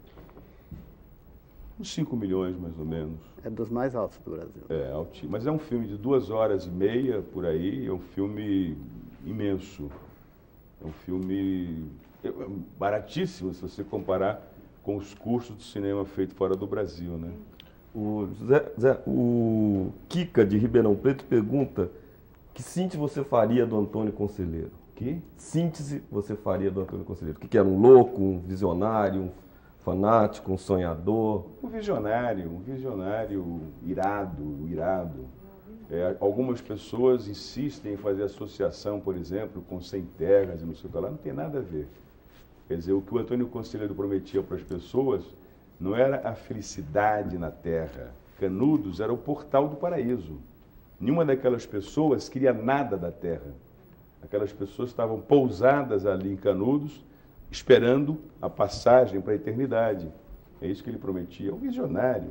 Speaker 3: Uns cinco milhões, mais ou menos.
Speaker 4: É dos mais altos do Brasil.
Speaker 3: É, altinho. Mas é um filme de duas horas e meia, por aí. É um filme imenso. É um filme baratíssimo, se você comparar com os custos do cinema feito fora do Brasil, né?
Speaker 1: O, Zé, Zé, o Kika, de Ribeirão Preto, pergunta que síntese você faria do Antônio Conselheiro?
Speaker 3: Que?
Speaker 1: Síntese você faria do Antônio Conselheiro? O que, que era? Um louco, um visionário, um fanático, um sonhador?
Speaker 3: Um visionário, um visionário irado, irado. É, algumas pessoas insistem em fazer associação, por exemplo, com Sem Terras e não sei o que lá, não tem nada a ver. Quer dizer, o que o Antônio Conselheiro prometia para as pessoas não era a felicidade na terra. Canudos era o portal do paraíso. Nenhuma daquelas pessoas queria nada da terra. Aquelas pessoas estavam pousadas ali em Canudos, esperando a passagem para a eternidade. É isso que ele prometia. Um visionário,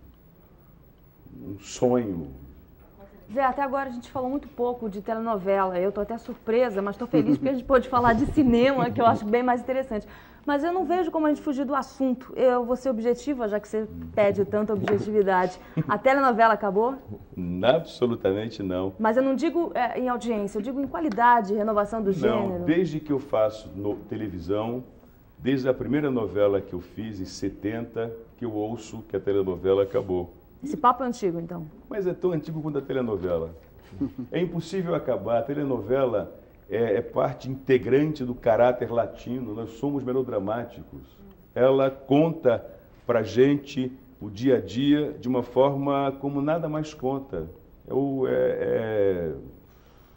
Speaker 3: um, um sonho.
Speaker 8: Zé, até agora a gente falou muito pouco de telenovela. Eu estou até surpresa, mas estou feliz porque a gente pôde falar de cinema, que eu acho bem mais interessante. Mas eu não vejo como a gente fugir do assunto. Eu vou ser objetiva, já que você pede tanta objetividade. A telenovela acabou?
Speaker 3: Absolutamente não.
Speaker 8: Mas eu não digo é, em audiência, eu digo em qualidade, renovação do
Speaker 3: não,
Speaker 8: gênero.
Speaker 3: Desde que eu faço no, televisão, desde a primeira novela que eu fiz, em setenta, que eu ouço que a telenovela acabou.
Speaker 8: Esse papo é antigo, então?
Speaker 3: Mas é tão antigo quanto a telenovela. É impossível acabar. A telenovela é, é parte integrante do caráter latino. Nós somos melodramáticos. Ela conta pra gente o dia a dia de uma forma como nada mais conta. É, o, é, é...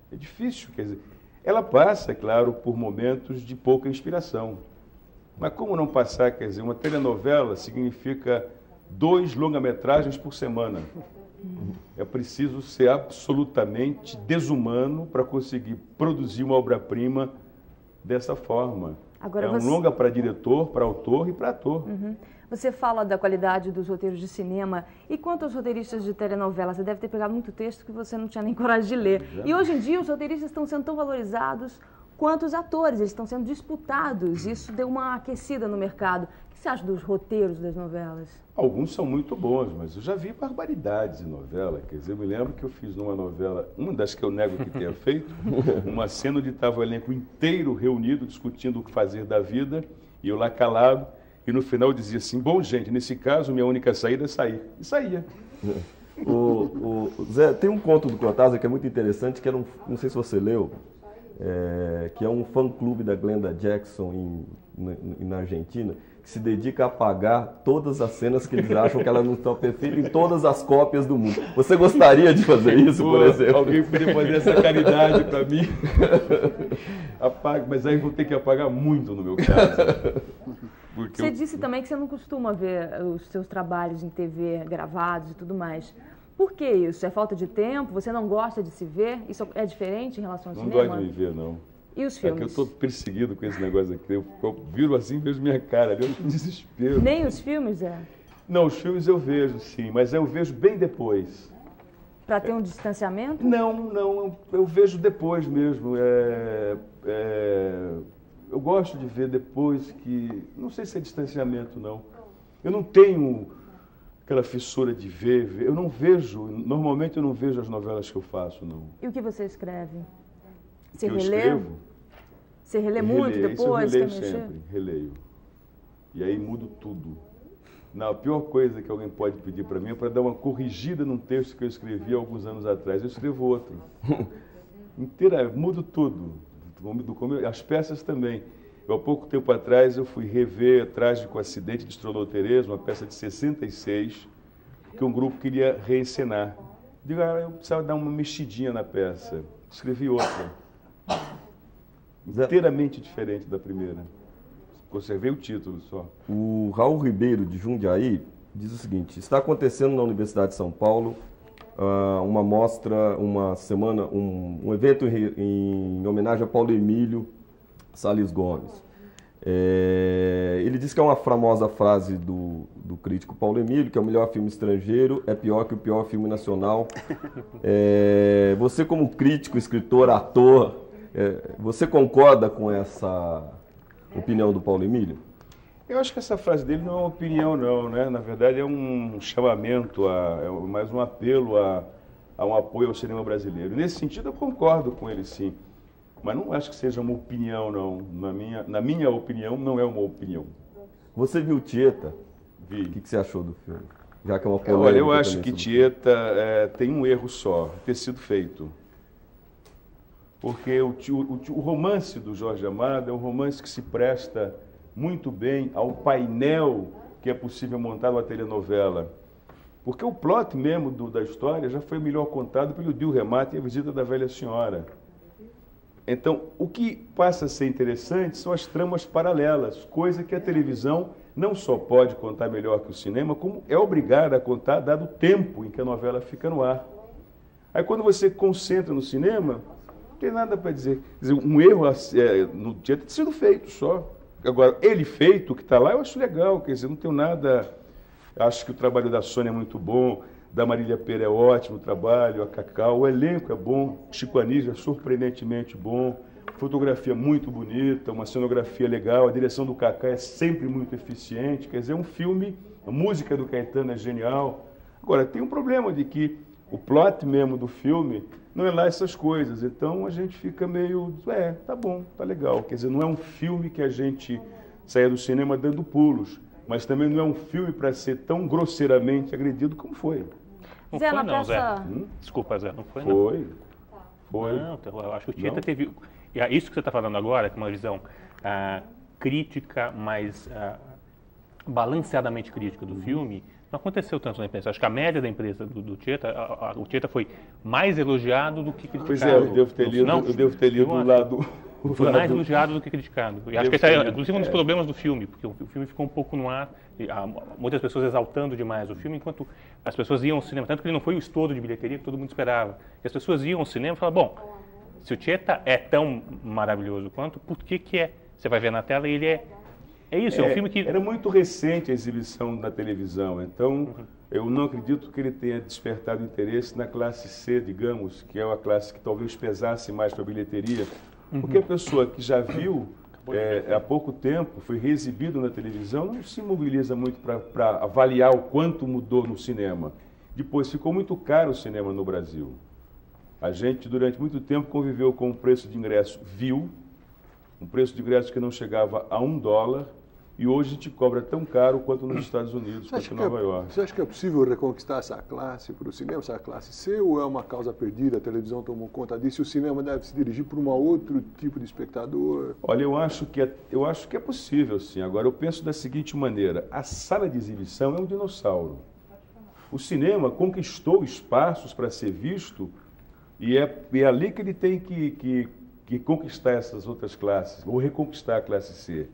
Speaker 3: É difícil, quer dizer, ela passa, é claro, por momentos de pouca inspiração. Mas como não passar, quer dizer, uma telenovela significa dois longa-metragens por semana. É preciso ser absolutamente desumano para conseguir produzir uma obra-prima dessa forma. Agora, é um você... longa para diretor, para autor e para ator.
Speaker 8: Uhum. Você fala da qualidade dos roteiros de cinema. E quanto aos roteiristas de telenovela? Você deve ter pegado muito texto que você não tinha nem coragem de ler. Já. E hoje em dia os roteiristas estão sendo tão valorizados quanto os atores. Eles estão sendo disputados. Isso deu uma aquecida no mercado. O que você acha dos roteiros das novelas?
Speaker 3: Alguns são muito bons, mas eu já vi barbaridades em novela. Quer dizer, eu me lembro que eu fiz numa novela, uma das que eu nego que tenha feito, uma cena onde estava o elenco inteiro reunido, discutindo o que fazer da vida, e eu lá calado, e no final eu dizia assim, bom, gente, nesse caso, minha única saída é sair. E saía.
Speaker 1: O, o Zé, tem um conto do Cortázar que é muito interessante, que era um, não sei se você leu, é, que é um fã-clube da Glenda Jackson em, na, na Argentina, que se dedica a apagar todas as cenas que eles acham que ela não está perfeita em todas as cópias do mundo. Você gostaria de fazer isso, por exemplo?
Speaker 3: Alguém poderia fazer essa caridade para mim? Apaga, mas aí vou ter que apagar muito no meu caso.
Speaker 8: Porque você eu... disse também que você não costuma ver os seus trabalhos em T V gravados e tudo mais. Por que isso? É falta de tempo? Você não gosta de se ver? Isso é diferente em relação ao
Speaker 3: não
Speaker 8: cinema?
Speaker 3: Não gosto de me ver, não.
Speaker 8: E os filmes?
Speaker 3: É que eu estou perseguido com esse negócio aqui. Eu, eu viro assim, vejo minha cara ali, eu tenho desespero.
Speaker 8: Nem os filmes, é?
Speaker 3: Não, os filmes eu vejo, sim, mas eu vejo bem depois.
Speaker 8: Para ter um distanciamento?
Speaker 3: Não, não, eu, eu vejo depois mesmo. É, é, eu gosto de ver depois que... Não sei se é distanciamento, não. Eu não tenho aquela fissura de ver, ver. Eu não vejo, normalmente eu não vejo as novelas que eu faço, não.
Speaker 8: E o que você escreve? Você
Speaker 3: que eu
Speaker 8: relê?
Speaker 3: escrevo?
Speaker 8: Você relê muito
Speaker 3: releio,
Speaker 8: depois?
Speaker 3: Eu releio sempre, releio. E aí mudo tudo. Não, a pior coisa que alguém pode pedir para mim é para dar uma corrigida num texto que eu escrevi há alguns anos atrás. Eu escrevo outro. Inteira, mudo tudo. As peças também. Eu, há pouco tempo atrás, eu fui rever Trágico Acidente de Strollou Tereza, uma peça de sessenta e seis, que um grupo queria reencenar. Digo, ah, eu precisava dar uma mexidinha na peça. Escrevi outra. Inteiramente diferente da primeira. Conservei o título só.
Speaker 1: O Raul Ribeiro, de Jundiaí, diz o seguinte: está acontecendo na Universidade de São Paulo uh, uma mostra, uma semana, um, um evento em, em homenagem a Paulo Emílio Salles Gomes. É, ele diz que é uma famosa frase do, do crítico Paulo Emílio, que é o melhor filme estrangeiro é pior que o pior filme nacional. É, você como crítico, escritor, ator, é, você concorda com essa opinião do Paulo Emílio?
Speaker 3: Eu acho que essa frase dele não é uma opinião, não, né? Na verdade é um chamamento, a, é mais um apelo a, a um apoio ao cinema brasileiro. Nesse sentido eu concordo com ele, sim. Mas não acho que seja uma opinião, não. Na minha, na minha opinião, não é uma opinião.
Speaker 1: Você viu Tieta?
Speaker 3: Vi.
Speaker 1: O que, que você achou do filme? Já que é uma polêmica.
Speaker 3: Olha, eu acho que Tieta é, tem um erro só, ter sido feito. Porque o, o, o romance do Jorge Amado é um romance que se presta muito bem ao painel que é possível montar uma telenovela. Porque o plot mesmo do, da história já foi melhor contado pelo Dil Remate e a Visita da Velha Senhora. Então, o que passa a ser interessante são as tramas paralelas, coisa que a televisão não só pode contar melhor que o cinema, como é obrigada a contar, dado o tempo em que a novela fica no ar. Aí, quando você concentra no cinema, não tem nada para dizer. Quer dizer, um erro é, no dia ter sido feito só. Agora, ele feito, o que está lá, eu acho legal, quer dizer, não tenho nada... Acho que o trabalho da Sônia é muito bom, da Marília Pera é ótimo o trabalho, a Cacau, o elenco é bom, Chico Anísio é surpreendentemente bom, fotografia muito bonita, uma cenografia legal, a direção do Cacá é sempre muito eficiente, quer dizer, é um filme, a música do Caetano é genial. Agora, tem um problema de que o plot mesmo do filme não é lá essas coisas, então a gente fica meio, é, tá bom, tá legal, quer dizer, não é um filme que a gente saia do cinema dando pulos, mas também não é um filme para ser tão grosseiramente agredido como foi.
Speaker 6: Não
Speaker 8: Zé,
Speaker 6: foi não,
Speaker 8: peça...
Speaker 6: Zé. Hum? Desculpa, Zé, não foi não.
Speaker 3: Foi. Foi.
Speaker 6: Não, eu acho que o Tieta teve... Isso que você está falando agora, que é uma visão ah, crítica, mas ah, balanceadamente crítica do filme, não aconteceu tanto na imprensa. Acho que a média da imprensa do, do Tieta, a, a, o Tieta foi mais elogiado do que criticado.
Speaker 3: Pois é, eu devo ter lido,
Speaker 6: não,
Speaker 3: eu devo ter lido do lado...
Speaker 6: Foi mais elogiado do que criticado. E acho que esse é, inclusive, um dos problemas do filme, porque o, o filme ficou um pouco no ar, e há muitas pessoas exaltando demais o filme, enquanto as pessoas iam ao cinema, tanto que ele não foi o estouro de bilheteria que todo mundo esperava. E as pessoas iam ao cinema e falavam, bom, se o Tieta é tão maravilhoso quanto, por que que é? Você vai ver na tela e ele é... É isso, é, é um filme que...
Speaker 3: Era muito recente a exibição na televisão, então uhum. eu não acredito que ele tenha despertado interesse na classe C, digamos, que é a classe que talvez pesasse mais para a bilheteria, uhum. porque a pessoa que já viu é, há pouco tempo, foi reexibido na televisão, não se mobiliza muito para avaliar o quanto mudou no cinema. Depois, ficou muito caro o cinema no Brasil. A gente, durante muito tempo, conviveu com um preço de ingresso vil, um preço de ingresso que não chegava a um dólar, e hoje a gente cobra tão caro quanto nos Estados Unidos, quanto em Nova
Speaker 5: é,
Speaker 3: York.
Speaker 5: Você acha que é possível reconquistar essa classe para o cinema, essa classe C, ou é uma causa perdida, a televisão tomou conta disso e o cinema deve se dirigir para um outro tipo de espectador?
Speaker 3: Olha, eu acho que é, eu acho que é possível, sim. Agora, eu penso da seguinte maneira, a sala de exibição é um dinossauro. O cinema conquistou espaços para ser visto e é, é ali que ele tem que, que, que conquistar essas outras classes, ou reconquistar a classe C.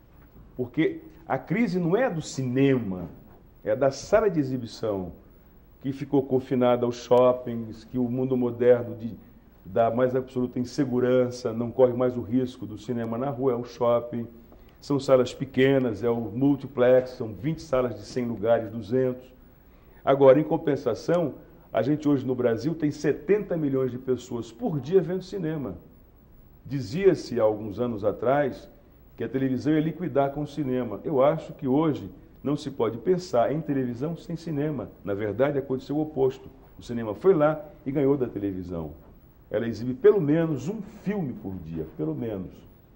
Speaker 3: Porque a crise não é do cinema, é da sala de exibição, que ficou confinada aos shoppings, que o mundo moderno de, dá mais absoluta insegurança, não corre mais o risco do cinema na rua, é o shopping. São salas pequenas, é o multiplex, são vinte salas de cem lugares, duzentos. Agora, em compensação, a gente hoje no Brasil tem setenta milhões de pessoas por dia vendo cinema. Dizia-se há alguns anos atrás que a televisão ia liquidar com o cinema. Eu acho que hoje não se pode pensar em televisão sem cinema. Na verdade, aconteceu o oposto. O cinema foi lá e ganhou da televisão. Ela exibe pelo menos um filme por dia, pelo menos.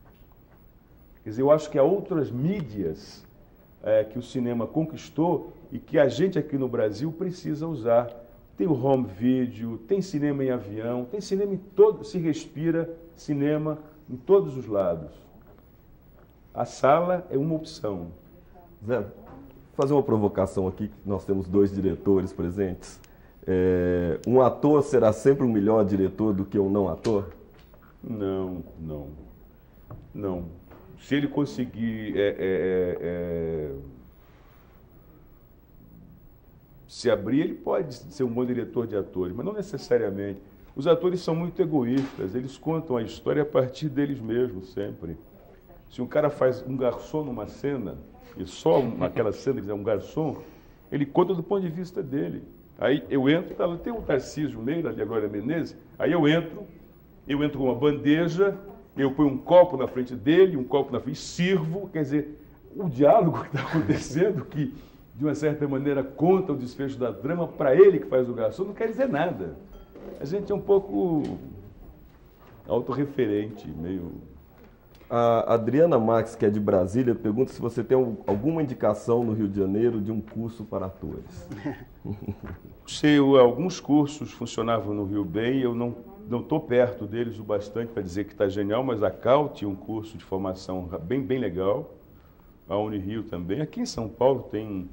Speaker 3: Quer dizer, eu acho que há outras mídias é, que o cinema conquistou e que a gente aqui no Brasil precisa usar. Tem o home video, tem cinema em avião, tem cinema em todo, se respira cinema em todos os lados. A sala é uma opção.
Speaker 1: Zé, vou fazer uma provocação aqui, nós temos dois diretores presentes. É, um ator será sempre um melhor diretor do que um não ator?
Speaker 3: Não, não. Não. Se ele conseguir é, é, é, se abrir, ele pode ser um bom diretor de atores, mas não necessariamente. Os atores são muito egoístas, eles contam a história a partir deles mesmos, sempre. Se um cara faz um garçom numa cena, e só aquela cena que é um garçom, ele conta do ponto de vista dele. Aí eu entro, tá, tem um Tarcísio Meira, ali a Glória Menezes, aí eu entro, eu entro com uma bandeja, eu ponho um copo na frente dele, um copo na frente, sirvo, quer dizer, o diálogo que está acontecendo, que de uma certa maneira conta o desfecho da trama, para ele que faz o garçom, não quer dizer nada. A gente é um pouco autorreferente, meio...
Speaker 1: A Adriana Max, que é de Brasília, pergunta se você tem alguma indicação no Rio de Janeiro de um curso para atores.
Speaker 3: Sei, alguns cursos funcionavam no Rio bem, eu não não estou perto deles o bastante para dizer que está genial, mas a Cal tinha um curso de formação bem, bem legal, a Unirio também. Aqui em São Paulo tem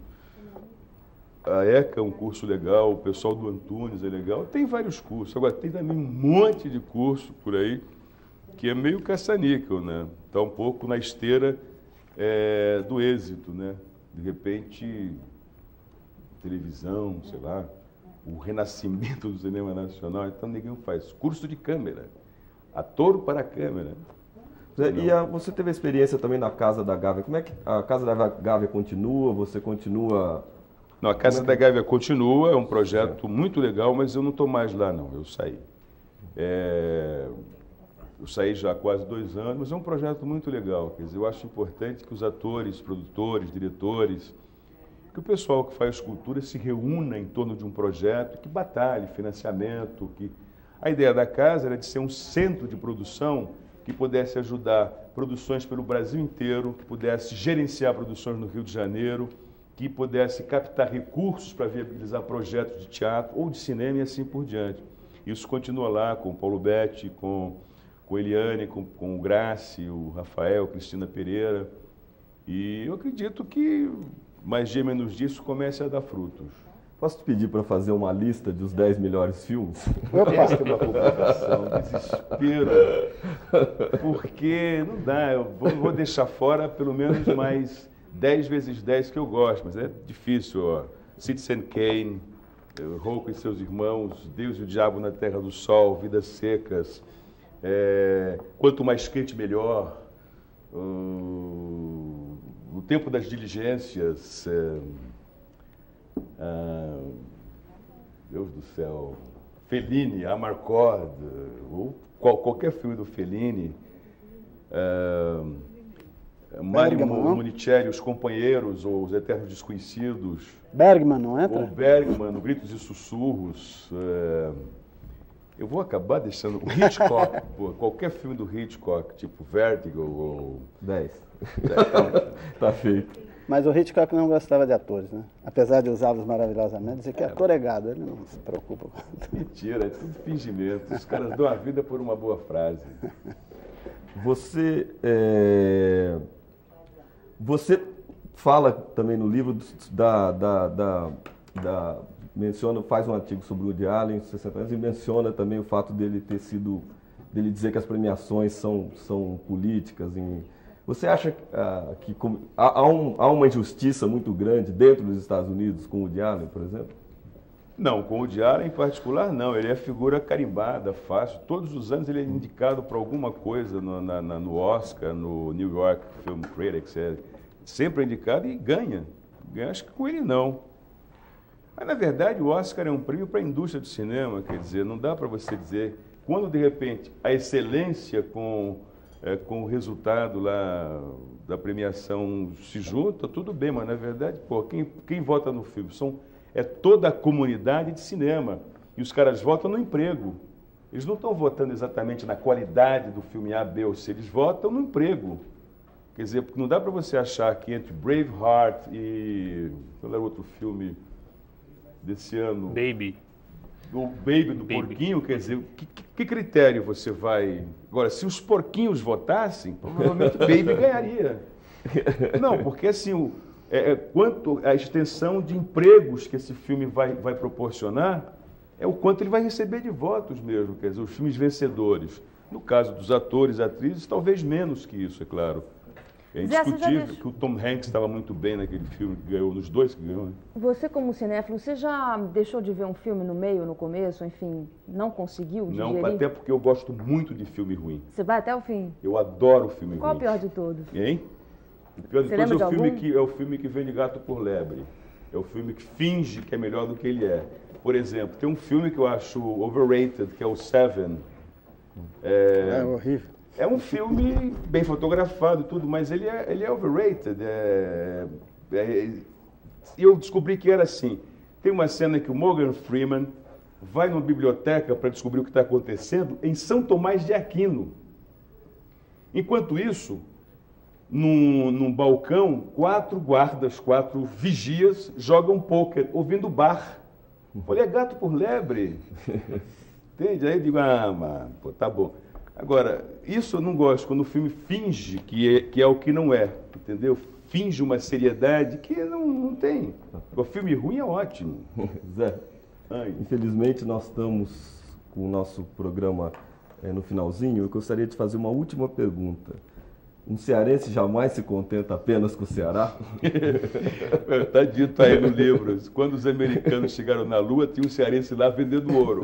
Speaker 3: a ECA, um curso legal, o pessoal do Antunes é legal, tem vários cursos. Agora, tem também um monte de curso por aí, que é meio caça-níquel, né? Está um pouco na esteira é, do êxito, né? De repente, televisão, sei lá, o renascimento do cinema nacional. Então, ninguém faz curso de câmera, ator para a câmera.
Speaker 1: Zé, e a, você teve a experiência também na Casa da Gávea. Como é que a Casa da Gávea continua? Você continua...
Speaker 3: Não, a Casa é que... da Gávea continua, é um projeto muito legal, mas eu não estou mais lá, não. Eu saí. É... Eu saí já há quase dois anos, mas é um projeto muito legal. Quer dizer, eu acho importante que os atores, produtores, diretores, que o pessoal que faz cultura se reúna em torno de um projeto, que batalhe financiamento. Que... A ideia da casa era de ser um centro de produção que pudesse ajudar produções pelo Brasil inteiro, que pudesse gerenciar produções no Rio de Janeiro, que pudesse captar recursos para viabilizar projetos de teatro ou de cinema e assim por diante. Isso continua lá com o Paulo Betti, com... com Eliane, com, com o Graci, o Rafael, Cristina Pereira. E eu acredito que mas dia menos disso comece a dar frutos.
Speaker 1: Posso te pedir para fazer uma lista dos dez melhores filmes?
Speaker 3: Essa é uma complicação, desespero, porque não dá, eu vou, vou deixar fora pelo menos mais dez vezes dez que eu gosto, mas é difícil, ó. Citizen Kane, Rocco e seus irmãos, Deus e o Diabo na Terra do Sol, Vidas Secas, é, Quanto Mais Quente Melhor, uh, O Tempo das Diligências, é, ah, Deus do céu, Fellini, Amarcord, ou qual, qualquer filme do Fellini, ah, Mário Monicelli, Os Companheiros, ou Os Eternos Desconhecidos.
Speaker 4: Bergman, não entra?
Speaker 3: Ou Bergman, Gritos e Sussurros. É, eu vou acabar deixando o Hitchcock, pô, qualquer filme do Hitchcock, tipo Vertigo ou...
Speaker 1: dez. Tá feito.
Speaker 4: Mas o Hitchcock não gostava de atores, né? Apesar de usá-los maravilhosamente, dizia que é ator é gado, ele não se preocupa com...
Speaker 3: Mentira, é tudo fingimento. Os caras dão a vida por uma boa frase.
Speaker 1: Você, é... Você fala também no livro da, da, da, da... menciona, faz um artigo sobre o Woody Allen, sessenta anos, e menciona também o fato dele ter sido... dele dizer que as premiações são, são políticas. Em... Você acha ah, que como, há, há, um, há uma injustiça muito grande dentro dos Estados Unidos com o Woody Allen, por exemplo?
Speaker 3: Não, com o Woody Allen em particular, não. Ele é figura carimbada, fácil. Todos os anos ele é indicado para alguma coisa no, na, na, no Oscar, no New York Film Critics. É sempre indicado e ganha. ganha. Acho que com ele não. Mas, na verdade, o Oscar é um prêmio para a indústria do cinema. Quer dizer, não dá para você dizer... Quando, de repente, a excelência com... É, com o resultado lá da premiação se junta, tudo bem, mas na verdade, pô, quem, quem vota no filme são, é toda a comunidade de cinema. E os caras votam no emprego. Eles não estão votando exatamente na qualidade do filme A, B ou C, eles votam no emprego. Quer dizer, porque não dá para você achar que entre Braveheart e... Qual era o outro filme desse ano?
Speaker 6: Baby.
Speaker 3: O Baby do Baby. Porquinho, quer dizer, que, que critério você vai... Agora, se os porquinhos votassem, provavelmente Baby ganharia. Não, porque assim, o, é, é, quanto a extensão de empregos que esse filme vai, vai proporcionar, é o quanto ele vai receber de votos mesmo, quer dizer, os filmes vencedores. No caso dos atores e atrizes, talvez menos que isso, é claro. É indiscutível que o Tom Hanks estava muito bem naquele filme que ganhou, nos dois que ganhou. Né?
Speaker 8: Você, como cinéfilo, você já deixou de ver um filme no meio, no começo, enfim, não conseguiu digerir?
Speaker 3: Não, até porque eu gosto muito de filme ruim.
Speaker 8: Você vai até o fim?
Speaker 3: Eu adoro filme
Speaker 8: Qual
Speaker 3: ruim.
Speaker 8: Qual o pior de todos?
Speaker 3: Hein? O pior de
Speaker 8: você
Speaker 3: todos é o,
Speaker 8: de
Speaker 3: filme
Speaker 8: algum?
Speaker 3: que, é o filme que vende gato por lebre. É o filme que finge que é melhor do que ele é. Por exemplo, tem um filme que eu acho overrated, que é o Seven.
Speaker 4: É, é horrível.
Speaker 3: É um filme bem fotografado e tudo, mas ele é, ele é overrated. É, é, e eu descobri que era assim. Tem uma cena que o Morgan Freeman vai numa biblioteca para descobrir o que está acontecendo em São Tomás de Aquino. Enquanto isso, num, num balcão, quatro guardas, quatro vigias jogam pôquer, ouvindo bar. Falei, é gato por lebre. Entende? Aí eu digo, ah, mano, pô, tá bom. Agora, isso eu não gosto, quando o filme finge que é, que é o que não é, entendeu? Finge uma seriedade que não, não tem. O filme ruim é ótimo.
Speaker 1: Zé, Ai. Infelizmente nós estamos com o nosso programa é, no finalzinho. Eu gostaria de fazer uma última pergunta. Um cearense jamais se contenta apenas com o Ceará?
Speaker 3: Está dito aí no livro, quando os americanos chegaram na Lua, tinha um cearense lá vendendo ouro.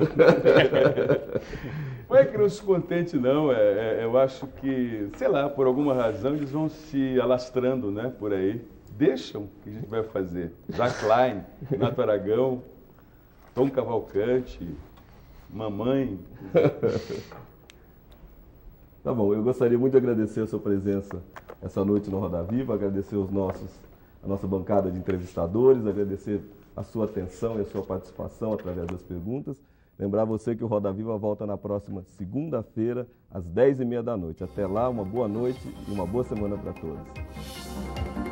Speaker 3: Não é que não se contente, não. É, é, eu acho que, sei lá, por alguma razão, eles vão se alastrando, né, por aí. Deixam o que a gente vai fazer. Jack Klein, Nato Aragão, Tom Cavalcante, mamãe...
Speaker 1: Tá bom, eu gostaria muito de agradecer a sua presença essa noite no Roda Viva, agradecer os nossos, a nossa bancada de entrevistadores, agradecer a sua atenção e a sua participação através das perguntas. Lembrar você que o Roda Viva volta na próxima segunda-feira, às dez e meia da noite. Até lá, uma boa noite e uma boa semana para todos.